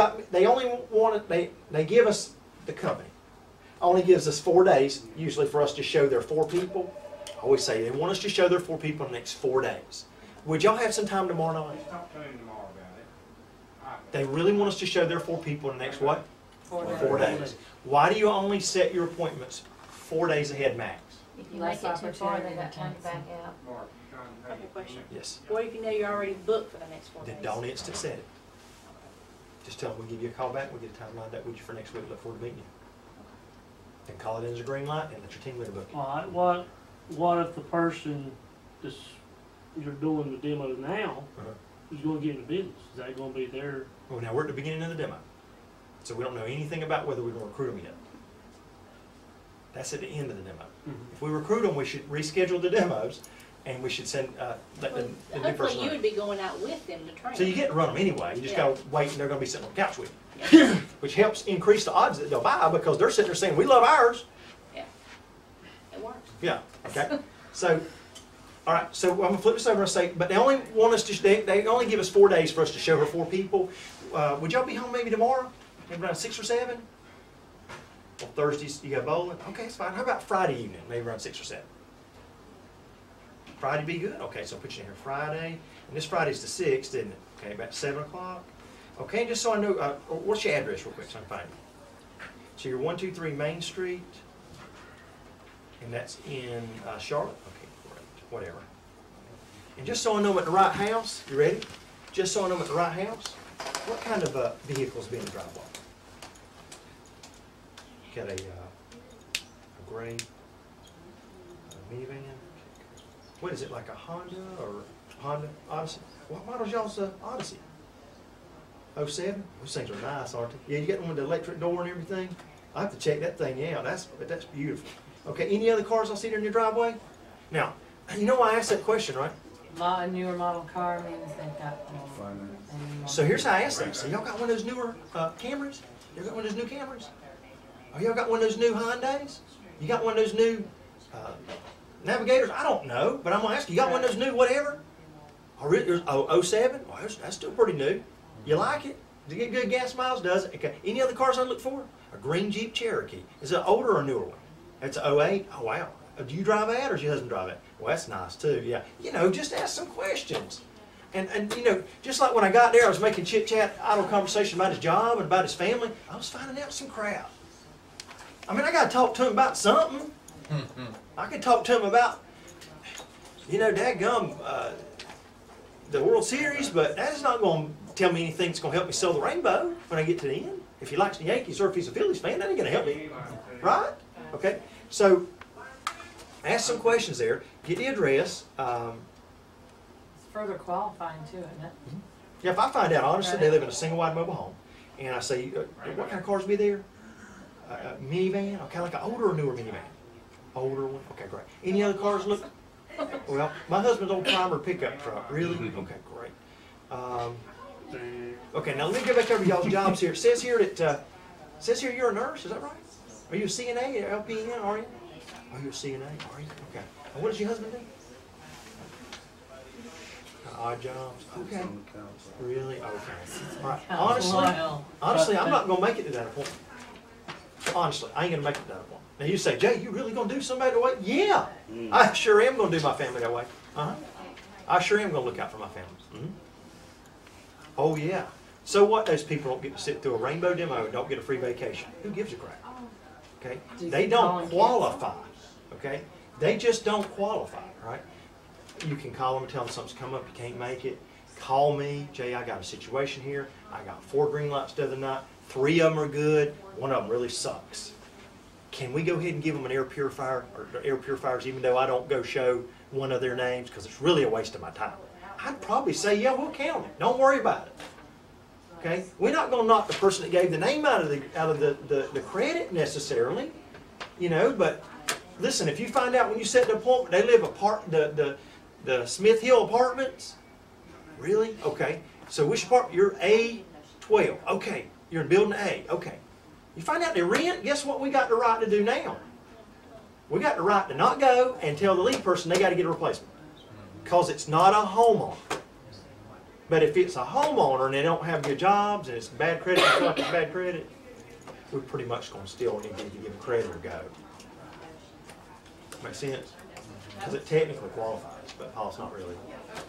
give us, the company only gives us 4 days, usually for us to show their 4 people. I always say they want us to show their 4 people in the next 4 days. Would y'all have some time tomorrow night? Talk to him tomorrow about it. They really want us to show their 4 people in the next what? 4 days. 4 days. Why do you only set your appointments 4 days ahead max? If you make it too far, they got time to back out. Mark, you're trying to Couple questions. Yes. What if you know you're already booked for the next 4 days? Then don't instant set it. Just tell them we'll give you a call back. We'll get a time lined up with you for next week. Look forward to meeting you. Then call it in as a green light and let your team leader book it. All right, what if the person that's you're doing the demo now is going to get in the business? Is that going to be their? Well, now we're at the beginning of the demo, so we don't know anything about whether we're going to recruit them yet. That's at the end of the demo. If we recruit them, we should reschedule the demos, and we should send let the new person Hopefully you learn. would be going out with them to train. So you get to run them anyway. You just Yeah. got to wait, and they're going to be sitting on the couch with you, Yeah. which helps increase the odds that they'll buy because they're sitting there saying, "We love ours." It works. Yeah. Okay. So, all right. So I'm gonna flip this over and say, but they only want us to. They only give us 4 days for us to show her 4 people. Would y'all be home maybe tomorrow? Maybe around 6 or 7? On Thursdays, you go bowling? Okay, it's fine. How about Friday evening, maybe around 6 or 7? Friday be good? Okay, so I'll put you in here Friday. And this Friday's the 6th, isn't it? Okay, about 7 o'clock. Okay, just so I know, what's your address real quick so I can find you? So you're 123 Main Street, and that's in Charlotte? Okay, great, whatever. And just so I know I'm at the right house, you ready? Just so I know I'm at the right house, what kind of vehicles be in the driveway? Got a gray minivan. What is it, like a Honda or Honda Odyssey? What model's y'all's Odyssey? 07? Those things are nice, aren't they? Yeah, you got one with the electric door and everything. I have to check that thing out. That's beautiful. Okay, any other cars I see there in your driveway? Now, you know why I asked that question, right? A newer model car means they've got more. So here's how I asked that. So y'all got one of those newer Camrys? You got one of those new Camrys? Oh, y'all got one of those new Hyundais? You got one of those new Navigators? I don't know, but I'm gonna ask you. You got one of those new whatever? Oh, 07? Well, that's still pretty new. You like it? Does it get good gas miles? Does it? Okay. Any other cars I look for? A green Jeep Cherokee. Is it an older or newer one? It's an 08? Oh, wow. Do you drive that or does your husband drive it? Well, that's nice too, yeah. You know, just ask some questions. And you know, just like when I got there, I was making chit-chat, idle conversation about his job and about his family. I was finding out some crap. I mean, I got to talk to him about something. I could talk to him about, you know, dadgum, the World Series, but that's not going to tell me anything that's going to help me sell the rainbow when I get to the end. If he likes the Yankees or if he's a Phillies fan, that ain't going to help me. Right? Okay. So, ask some questions there. Get the address. It's further qualifying too, isn't it? Yeah, if I find out, honestly, they live in a single-wide mobile home, and I say, what kind of cars be there? Minivan? Okay, like an older or newer minivan? Older one? Okay, great. Any other cars look? Well, my husband's old Primer pickup truck. Really? Okay, great. Okay, now let me go back over y'all's jobs here. It says here that, says here you're a nurse, is that right? Are you a CNA or LPN, are you? Are you a CNA, are you? Okay. And what does your husband do? Odd jobs. Okay. Really? Okay. All right. Honestly, I'm not going to make it to that appointment. Honestly, I ain't going to make it to that appointment. Now you say, Jay, you really going to do somebody that way? Yeah. I sure am going to do my family that way. I sure am going to look out for my family. Oh, yeah. So what? Those people don't get to sit through a rainbow demo and don't get a free vacation. Who gives a crap? Okay? They don't qualify. Okay? They just don't qualify, right? You can call them and tell them something's come up, you can't make it. Call me, Jay, I got a situation here. I got 4 green lights the other night. 3 of them are good. 1 of them really sucks. Can we go ahead and give them an air purifier or air purifiers even though I don't go show one of their names because it's really a waste of my time? I'd probably say, yeah, we'll count it. Don't worry about it. Okay? We're not going to knock the person that gave the name out of the credit necessarily, you know, but listen, if you find out when you set the appointment they live the Smith Hill Apartments, really? Okay. So which apartment? You're A12. Okay. You're in building A. Okay. You find out they rent, guess what we got the right to do now? We got the right to not go and tell the lead person they got to get a replacement. Because it's not a homeowner. But if it's a homeowner and they don't have good jobs and it's bad credit, it's bad credit, we're pretty much going to still need to give them credit or go. Make sense? Because it technically qualifies, but Paul's not really.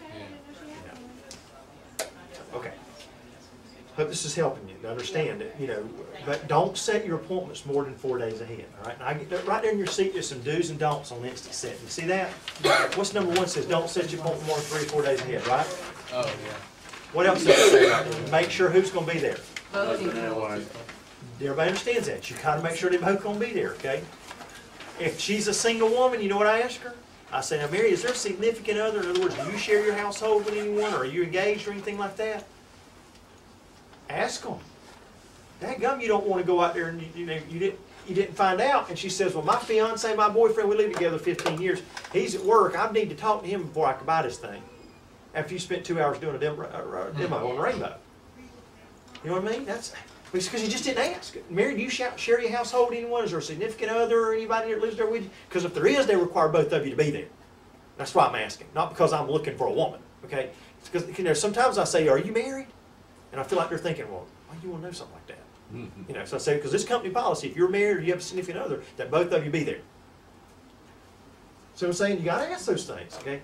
Okay. Hope this is helping you to understand it, you know, but don't set your appointments more than 4 days ahead, all right? Now, I get right there in your seat, there's some do's and don'ts on instant set. You see that? What's number 1 says? Don't set your appointment more than 3 or 4 days ahead, right? Oh, yeah. What else does it say right there? Make sure who's going to be there. Voting. Everybody understands that. You got to make sure they're both going to be there, okay? If she's a single woman, you know what I ask her? I say, now, Mary, is there a significant other? In other words, do you share your household with anyone, or are you engaged or anything like that? Ask them. Dadgum, you don't want to go out there and you didn't find out. And she says, well, my fiance, my boyfriend, we lived together 15 years. He's at work. I need to talk to him before I can buy this thing. After you spent 2 hours doing a demo on the rainbow. You know what I mean? That's because you just didn't ask. Mary, do you share your household with anyone? Is there a significant other or anybody that lives there with you? Because if there is, they require both of you to be there. That's why I'm asking. Not because I'm looking for a woman. Okay? It's because, you know, sometimes I say, are you married? And I feel like they're thinking, well, why do you want to know something like that? You know, so I say, because this company policy, if you're married or you have a significant other, that both of you be there. So I'm saying you got to ask those things, okay?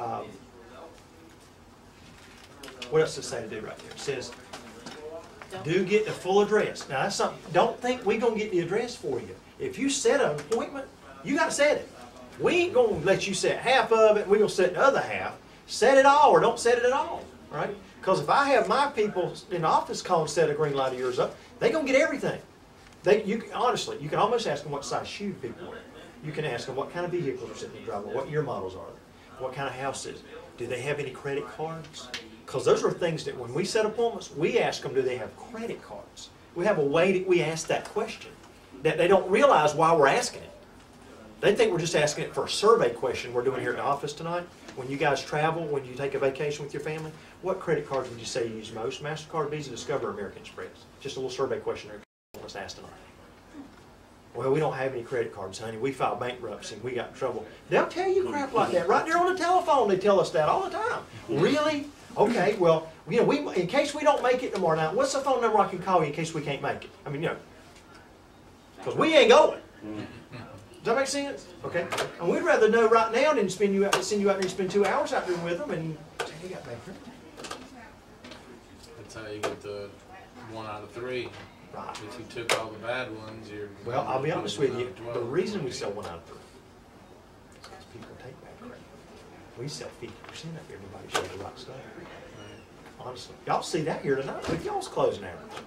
What else does it say to do right there? It says, do get the full address. Now that's something, don't think we're going to get the address for you. If you set an appointment, you got to set it. We ain't going to let you set half of it, we're going to set the other half. Set it all or don't set it at all, right? Because if I have my people in the office call and set a green light of yours up, they're going to get everything. Honestly, you can almost ask them what size shoe people wear. You can ask them what kind of vehicle they're sitting in the driveway, what year models are they, what kind of house is it, do they have any credit cards? Because those are things that when we set appointments, we ask them, do they have credit cards? We have a way that we ask that question that they don't realize why we're asking it. They think we're just asking it for a survey question we're doing here at the office tonight. When you guys travel, when you take a vacation with your family, what credit cards would you say you use most? MasterCard, Visa, Discover, American Express? Just a little survey question let's ask tonight. Well, we don't have any credit cards, honey. We filed bankruptcy and we got in trouble. They'll tell you crap like that. Right there on the telephone, they tell us that all the time. Really? Okay, well, you know, in case we don't make it tomorrow night, what's the phone number I can call you in case we can't make it? I mean, you know, because we ain't going. Does that make sense? Okay. And we'd rather know right now than send you out there and spend 2 hours out there with them and say, you got bankruptcy. That's how you get the 1 out of 3. Right. If you took all the bad ones, you're... Well, I'll be honest with you. The reason we sell 1 out of 3 is because people take bad credit. We sell 50% of everybody shows the right stuff. Honestly. Y'all see that here tonight with y'all's closing average.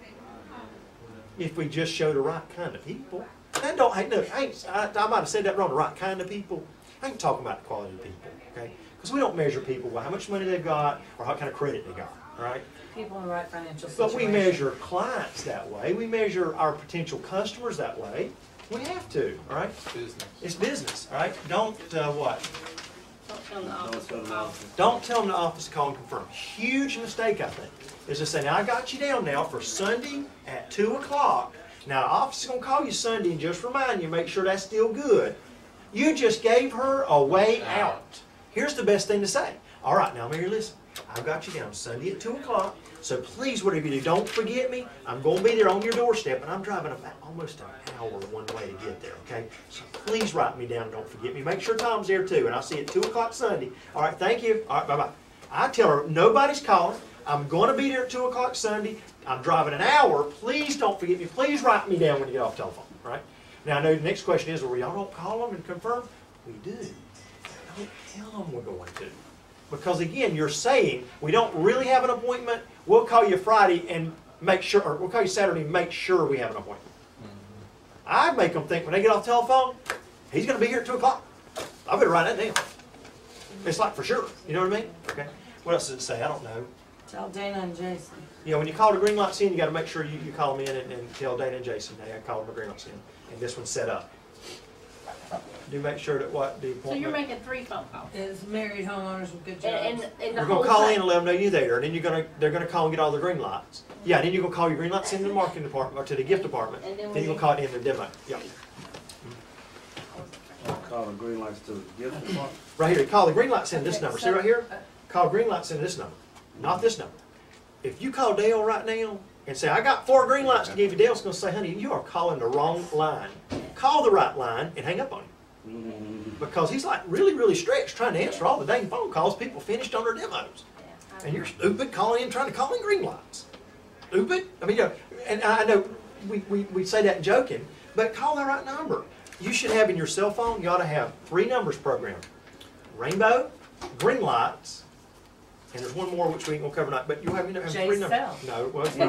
If we just show the right kind of people. And don't, hey, look, I might have said that wrong, the right kind of people. I ain't talking about the quality of people, okay? Because we don't measure people by how much money they've got or what kind of credit they got, right? People in the right financial situation. But we measure clients that way. We measure our potential customers that way. We have to, all right? It's business. It's business, all right? Don't, what? Don't tell them the office to call. Don't tell them the office to call and confirm. Huge mistake, I think, is to say, now I got you down now for Sunday at 2 o'clock. Now, the office is going to call you Sunday and just remind you, make sure that's still good. You just gave her a way out. Here's the best thing to say. All right, now, Mary, listen. I've got you down Sunday at 2 o'clock. So please, whatever you do, don't forget me. I'm going to be there on your doorstep, and I'm driving about almost an hour one way to get there, okay? So please write me down and don't forget me. Make sure Tom's there, too, and I'll see you at 2 o'clock Sunday. All right, thank you. All right, bye-bye. I tell her, nobody's calling. I'm going to be there at 2 o'clock Sunday. I'm driving an hour. Please don't forget me. Please write me down when you get off the telephone, all right? Now, I know the next question is, well, y'all don't call them and confirm? We do. Don't tell them we're going to. Because, again, you're saying, we don't really have an appointment. We'll call you Friday and make sure, or we'll call you Saturday and make sure we have an appointment. I make them think when they get off the telephone, he's going to be here at 2 o'clock. I better write that down. It's like for sure. You know what I mean? Okay. What else does it say? I don't know. Tell Dana and Jason. You know, when you call the green lights in, you got to make sure you call them in and tell Dana and Jason, hey, I called them the green lights in, and this one's set up. Do make sure that what the appointment. So you're making 3 phone calls. Is married homeowners with good jobs. And the You're whole going to call in thing. and let them know you're there, and then they're gonna call and get all the green lights. Yeah, then you're going to call your green lights into the marketing department or to the gift department. And then Then you're going to call it in the demo. Yeah. Call the green lights to the gift department. Right here, call the green lights in this Okay, number. See so- right here? Call green lights in this number, not this number. If you call Dale right now and say, I got 4 green lights to give you, Dale's going to say, honey, you are calling the wrong line. Call the right line and hang up on him. Because he's like really, really stretched trying to answer all the dang phone calls people finished on their demos. And you're stupid calling in, trying to call in green lights. Stupid? I mean, you know, and I know we say that joking, but call the right number. You should have in your cell phone, you ought to have 3 numbers programmed. Rainbow, green lights, and there's one more which we ain't gonna cover tonight, but you'll have 3 Jay's numbers. cell. No, it wasn't.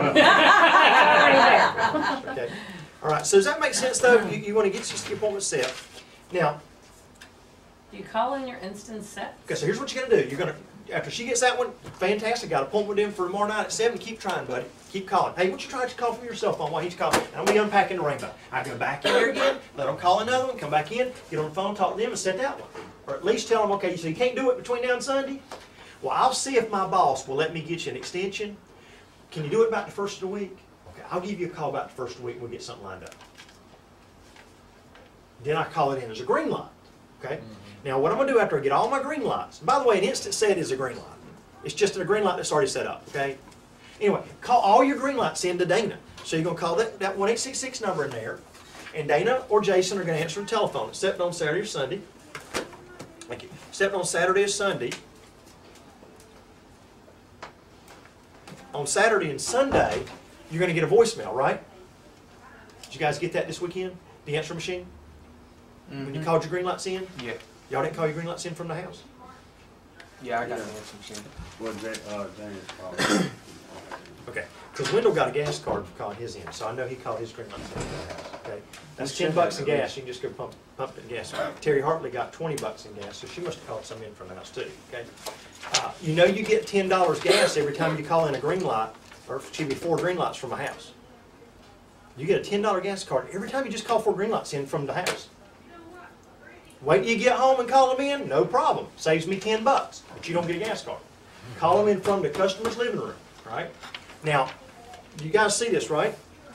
Okay. All right, so does that make sense though? You want to get your appointment set. Now, Do you call in your instant set? okay, so here's what you're gonna do. You're gonna, after she gets that one, fantastic, got an appointment with him for tomorrow night at 7, keep trying, buddy. Keep calling. Hey, why don't you try to call from your cell phone while he's calling? And I'm gonna be unpacking the rainbow. I go back in there again, let them call another one, come back in, get on the phone, talk to them, and set that one. Or at least tell them, okay, so you can't do it between now and Sunday? Well, I'll see if my boss will let me get you an extension. Can you do it about the first of the week? Okay, I'll give you a call about the first of the week and we'll get something lined up. Then I call it in as a green light. Okay? Now what I'm going to do after I get all my green lights, and by the way, an instant set is a green light. It's just a green light that's already set up. Okay? Anyway, call all your green lights in to Dana. So you're gonna call that 1-866 number in there, and Dana or Jason are gonna answer the telephone, except on Saturday or Sunday. Thank you. Except on Saturday or Sunday. On Saturday and Sunday, you're gonna get a voicemail, right? Did you guys get that this weekend? The answer machine? When you called your green lights in? Yeah. Y'all didn't call your green lights in from the house? Yeah, I got the answer machine. Well, James called. Okay, because Wendell got a gas card for calling his in, so I know he called his green lights in from the house, okay? That's $10 in gas, you can just go pump it in gas. Terry Hartley got $20 in gas, so she must have called some in from the house too, okay? You know you get $10 gas every time you call in a green light, or excuse me, 4 green lights from a house. You get a $10 gas card every time you just call 4 green lights in from the house. Wait till you get home and call them in, no problem. Saves me $10, but you don't get a gas card. Call them in from the customer's living room, right? Now, you guys see this, right?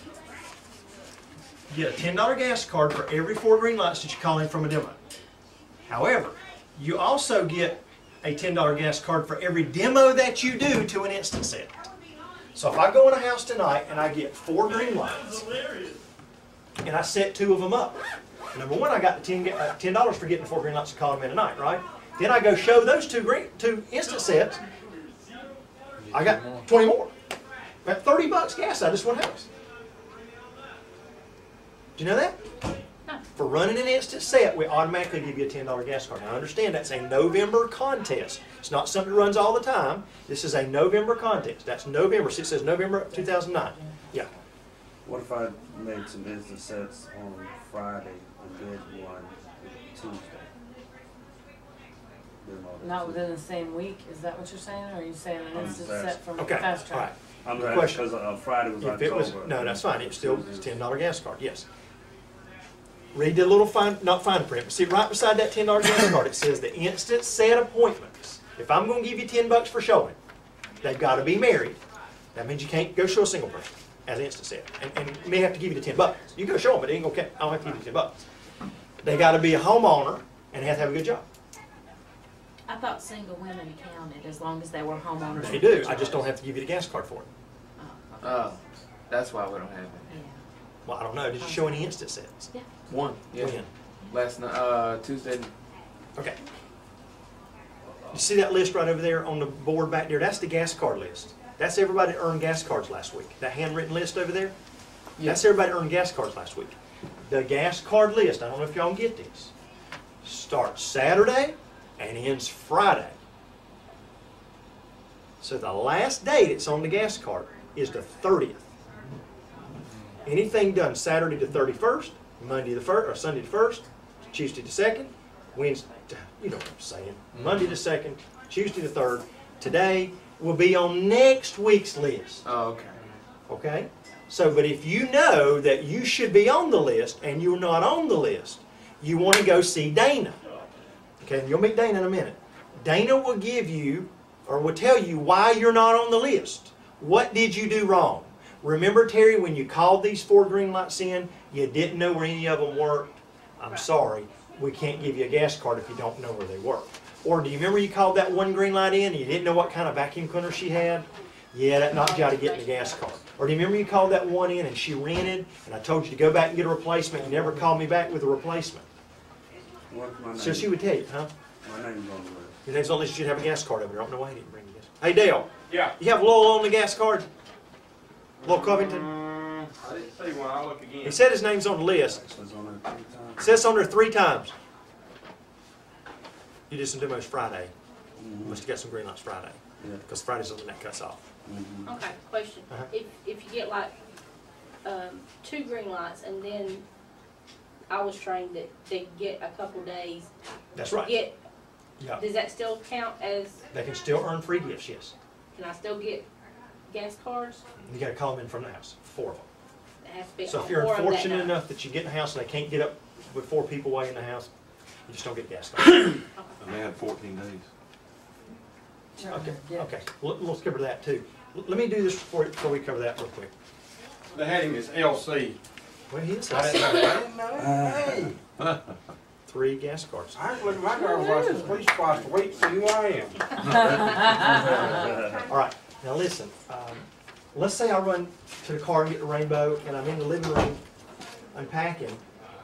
You get a $10 gas card for every 4 green lights that you call in from a demo. However, you also get a $10 gas card for every demo that you do to an instant set. So if I go in a house tonight and I get 4 green lights, and I set 2 of them up, number one, I got the $10 for getting the 4 green lights and calling them in tonight, right? Then I go show those 2 instant sets. I got 20 more. About $30 gas out of this one house. Do you know that? No. For running an instant set, we automatically give you a $10 gas card. Now understand that's a November contest. It's not something that runs all the time. This is a November contest. That's November. So it says November 2009. Yeah. What if I made some instant sets on Friday and did one Tuesday? Not within the same week, is that what you're saying, or are you saying an instant set from Okay. Fast All right. Track? I'm Good glad question. because Friday was If it was, October. no, that's fine. It's still it's $10 gas card. Yes. Read the little not fine print, but see right beside that $10 gas card, it says the instant set appointments. If I'm going to give you $10 for showing, they've got to be married. That means you can't go show a single person as an instant set, and you may have to give you the $10. You can go show them, but it ain't okay. I don't have to give you $10. They got to be a homeowner and have to have a good job. I thought single women counted as long as they were homeowners. They do. I just don't have to give you the gas card for it. Oh, okay. Oh, that's why we don't have it. Yeah. Well, I don't know. Did you show any instant sets? Yeah. One. Yeah. When? Last night, Tuesday. Okay. You see that list right over there on the board back there? That's the gas card list. That's everybody that earned gas cards last week. That handwritten list over there? Yeah. That's everybody that earned gas cards last week. The gas card list, I don't know if y'all get this, starts Saturday and ends Friday. So the last date it's on the gas card is the 30th. Anything done Saturday the 31st, Monday the 1st, or Sunday the 1st, Tuesday the 2nd, Wednesday, you know what I'm saying, Monday the 2nd, Tuesday the 3rd, today will be on next week's list. Oh, okay. Okay? So, but if you know that you should be on the list and you're not on the list, you want to go see Dana. Okay, and you'll meet Dana in a minute. Dana will give you, or will tell you why you're not on the list. What did you do wrong? Remember, Terry, when you called these 4 green lights in, you didn't know where any of them worked? I'm sorry, we can't give you a gas card if you don't know where they work. Or do you remember you called that 1 green light in and you didn't know what kind of vacuum cleaner she had? Yeah, that knocked you out of getting the gas card. Or do you remember you called that one in and she rented and I told you to go back and get a replacement and you never called me back with a replacement? What's my name? So she would tell you, huh? My name's on the list. Your name's on the list, you should have a gas card over there. I don't know why he didn't bring the gas. Hey, Dale, Yeah. you have Lowell on the gas card? Lowell Covington? I didn't see one. I'll look again. He said his name's on the list. It says on there 3 It times. says it's on there 3 times. You did some demos Friday. You must have got some green lights Friday. Yeah. Because Friday's when that cuts off. Okay, question. Uh-huh. If you get like 2 green lights and then I was trained that they get a couple days That's to right. get, Yeah. does that still count as, They can still earn free gifts, yes. can I still get gas cards? You gotta call them in from the house, 4 of them. It has to be So on if you're 4 of that unfortunate night. enough that you get in the house and they can't get up with 4 people away in the house, you just don't get gas card. And they had 14 days. Okay, okay. Let's cover that too. Let me do this before we cover that real quick. The heading is LC. Well, he is. I didn't know. Hey, 3 gas cards. I look at my driver's license at least twice a week, so who I am. All right, now listen. let's say I run to the car and get the rainbow, and I'm in the living room unpacking,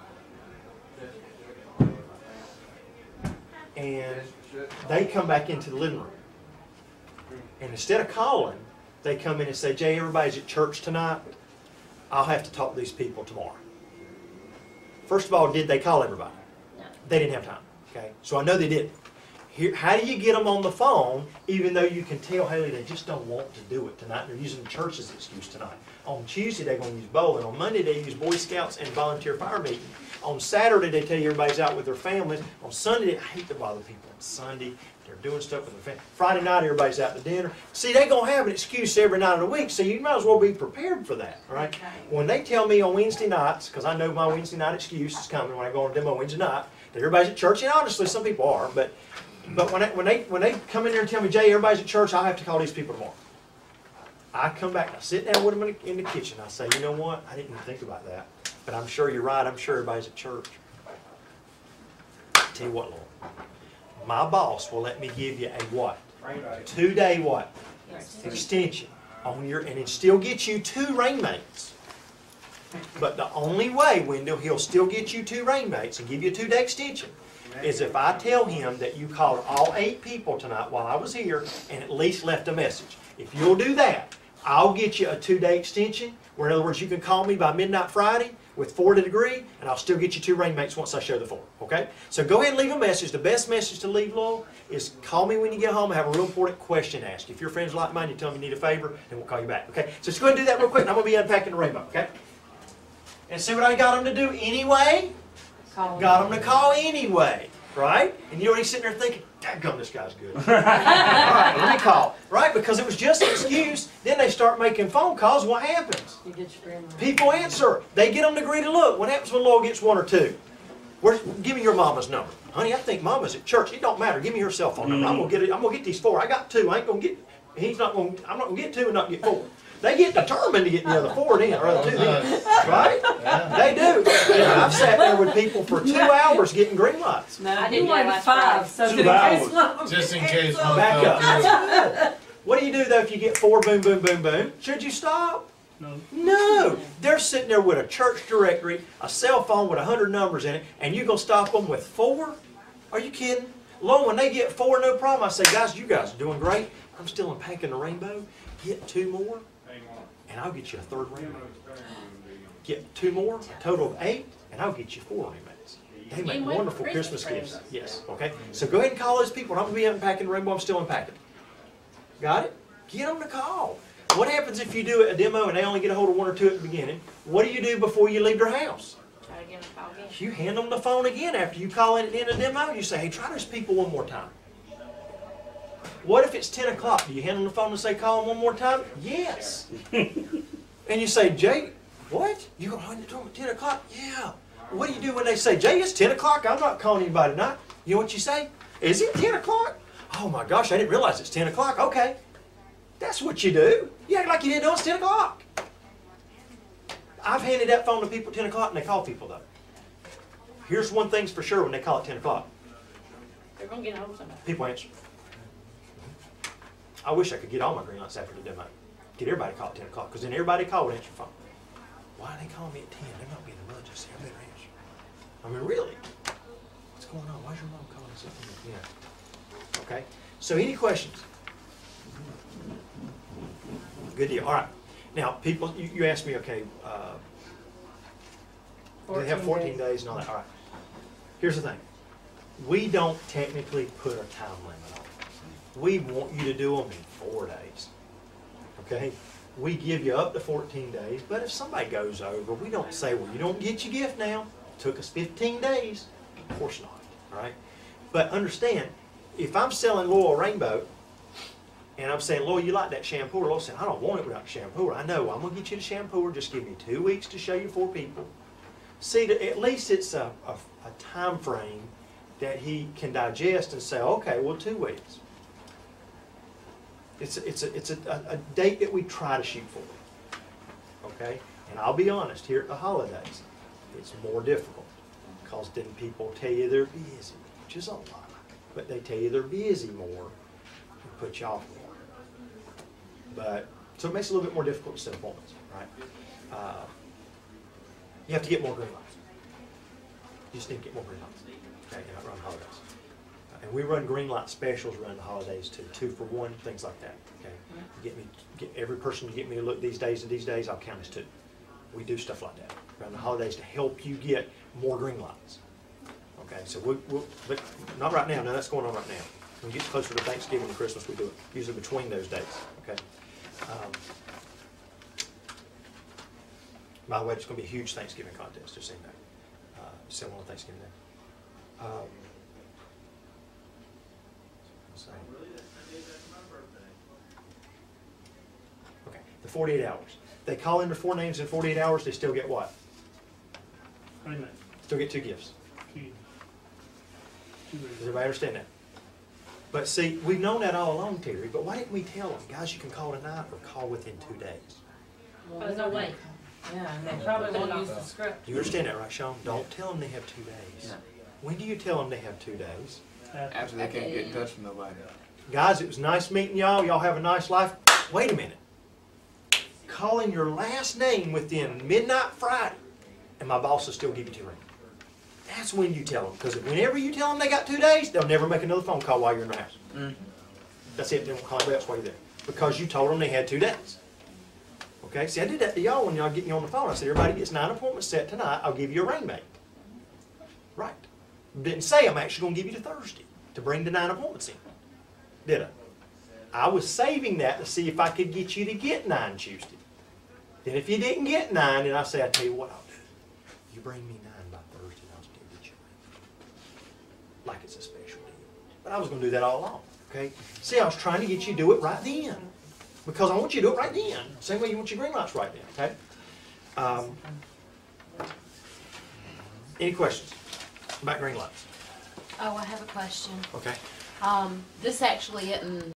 and they come back into the living room. And instead of calling, they come in and say, Jay, everybody's at church tonight. I'll have to talk to these people tomorrow. First of all, did they call everybody? No. They didn't have time. Okay, so I know they didn't. Here, how do you get them on the phone, even though you can tell, Haley, they just don't want to do it tonight. They're using the church as an excuse tonight. On Tuesday, they're going to use bowling. On Monday, they use Boy Scouts and volunteer fire meeting. On Saturday, they tell you everybody's out with their families. On Sunday, I hate to bother people. On Sunday, they're doing stuff with their family. Friday night, everybody's out to dinner. See, they're going to have an excuse every night of the week, so you might as well be prepared for that, right? Okay. When they tell me on Wednesday nights, because I know my Wednesday night excuse is coming when I go on a demo Wednesday night, that everybody's at church, and honestly, some people are, but when they come in there and tell me, Jay, everybody's at church, I'll have to call these people tomorrow. I come back and I sit down with them in the kitchen. I say, you know what? I didn't even think about that. But I'm sure you're right. I'm sure everybody's at church. Tell you what, Lord. My boss will let me give you a what? 2-day what? Extension on your, and it still gets you 2 rainmates. But the only way, Wendell, he'll still get you 2 rainmates and give you a 2-day extension is if I tell him that you called all 8 people tonight while I was here and at least left a message. If you'll do that, I'll get you a 2-day extension, where in other words, you can call me by midnight Friday with 4 to degree, and I'll still get you 2 rainmates once I show the 4, okay? So go ahead and leave a message. The best message to leave, Lowell, is call me when you get home and have a real important question asked. If your friends like mine, you tell them you need a favor, then we'll call you back, okay? So just go ahead and do that real quick, and I'm going to be unpacking the rainbow, okay? And see what I got them to do anyway? Got them to call anyway, right? And you're already sitting there thinking, dadgum, this guy's good. All right, let me call, right? Because it was just an excuse. Then they start making phone calls. What happens? You get your grandma. People answer. They get them to agree to look. What happens when Laura gets 1 or 2? Give me your mama's number. Honey, I think mama's at church. It don't matter. Give me her cell phone number. I'm gonna get these 4. I got 2. I ain't gonna get. I'm not gonna get 2 and not get 4. They get determined to get the other 4 in, or other 2 in, right? They do. And I've sat there with people for 2 hours getting green lights. No, I you did that wanted last 5, so 2 hours. Just in case one Back fell up. What do you do though if you get 4? Boom, boom, boom, boom. Should you stop? No. No. They're sitting there with a church directory, a cell phone with 100 numbers in it, and you gonna stop them with 4? Are you kidding? Lord, when they get 4, no problem. I say, guys, you guys are doing great. I'm still unpacking the rainbow. Get 2 more, and I'll get you a 3rd rainbow. Get 2 more, a total of 8, and I'll get you 4 rainbows. They make wonderful Christmas gifts. Yes, okay? So go ahead and call those people. I'm going to be unpacking the rainbow. I'm still unpacking. Got it? Get them to call. What happens if you do a demo and they only get a hold of 1 or 2 at the beginning? What do you do before you leave their house? Try again, call again. You hand them the phone again after you call in at the end of the demo. You say, hey, try those people 1 more time. What if it's 10 o'clock? Do you hand them the phone and say, call them 1 more time? Yes. And you say, Jay, what? You going to hand it to them at 10 o'clock? Yeah. What do you do when they say, Jay, it's 10 o'clock. I'm not calling anybody tonight. You know what you say? Is it 10 o'clock? Oh my gosh, I didn't realize it's 10 o'clock. Okay. That's what you do. You act like you didn't know it's 10 o'clock. I've handed that phone to people at 10 o'clock and they call people though. Here's one thing's for sure when they call at 10 o'clock. They're going to get a hold of somebody. People answer. I wish I could get all my green lights after the demo. Get everybody to call at 10 o'clock, because then everybody call would answer your phone. Why are they calling me at 10? They might be in the emergency. I better answer. I mean, really? What's going on? Why's your mom calling us at 10? Okay. So any questions? Good deal. All right. Now, people, you asked me, okay, do they have 14 days and all that? All right. Here's the thing. We don't technically put a time limit on it. We want you to do them in 4 days. Okay? We give you up to 14 days, but if somebody goes over, we don't say, well, you don't get your gift now. It took us 15 days. Of course not. All right? But understand, if I'm selling Laurel Rainbow, and I'm saying, Laurel, you like that shampoo? Laurel said, I don't want it without the shampoo. I know, I'm going to get you the shampoo. Just give me 2 weeks to show you 4 people. See, at least it's a time frame that he can digest and say, okay, well, 2 weeks. It's a date that we try to shoot for. Okay? And I'll be honest, here at the holidays, it's more difficult. Because then people tell you they're busy, which is a lie. But they tell you they're busy more and put you off more. But So it makes it a little bit more difficult to set appointments, right? You have to get more green lights. You just need to get more green lights, okay, and not run holidays. And we run green light specials around the holidays too, 2 for 1, things like that, okay? Get every person to get me to look these days and these days, I'll count as 2. We do stuff like that around the holidays to help you get more green lights. Okay, so but not right now. No, that's going on right now. When we get closer to Thanksgiving and Christmas, we do it usually between those days. Okay. By the way, it's going to be a huge Thanksgiving contest. Just saying that. Similar on Thanksgiving Day. Okay, the 48 hours. They call in their 4 names in 48 hours. They still get what? Amen. Still get 2 gifts. Does Two. everybody understand that? But see, we've known that all along, Terry, but why didn't we tell them, guys, you can call tonight or call within 2 days? There's no way. Yeah, and they probably won't use the script. Do you understand that, right, Sean? Don't tell them they have 2 days. No. When do you tell them they have 2 days? After they can't get in touch with nobody. Guys, it was nice meeting y'all. Y'all have a nice life. Wait a minute. Calling your last name within midnight Friday, and my boss will still give you 2 rings. That's when you tell them. Because whenever you tell them they got 2 days, they'll never make another phone call while you're in the house. Mm-hmm. That's it. They won't call anybody else while you're there. Because you told them they had 2 days. Okay? See, I did that to y'all when y'all get me on the phone. I said, everybody gets 9 appointments set tonight. I'll give you a ring mate. Right. Didn't say I'm actually going to give you to Thursday to bring the 9 appointments in. Did I? I was saving that to see if I could get you to get 9 Tuesday. Then if you didn't get 9, then I say, I tell you what I'll do. You bring me 9 by Thursday, and I'll still get you. Like it's a special deal. But I was going to do that all along. Okay? See, I was trying to get you to do it right then. Because I want you to do it right then. Same way you want your green lights right then. Okay? Any questions about green lights? Oh, I have a question. Okay. This actually isn't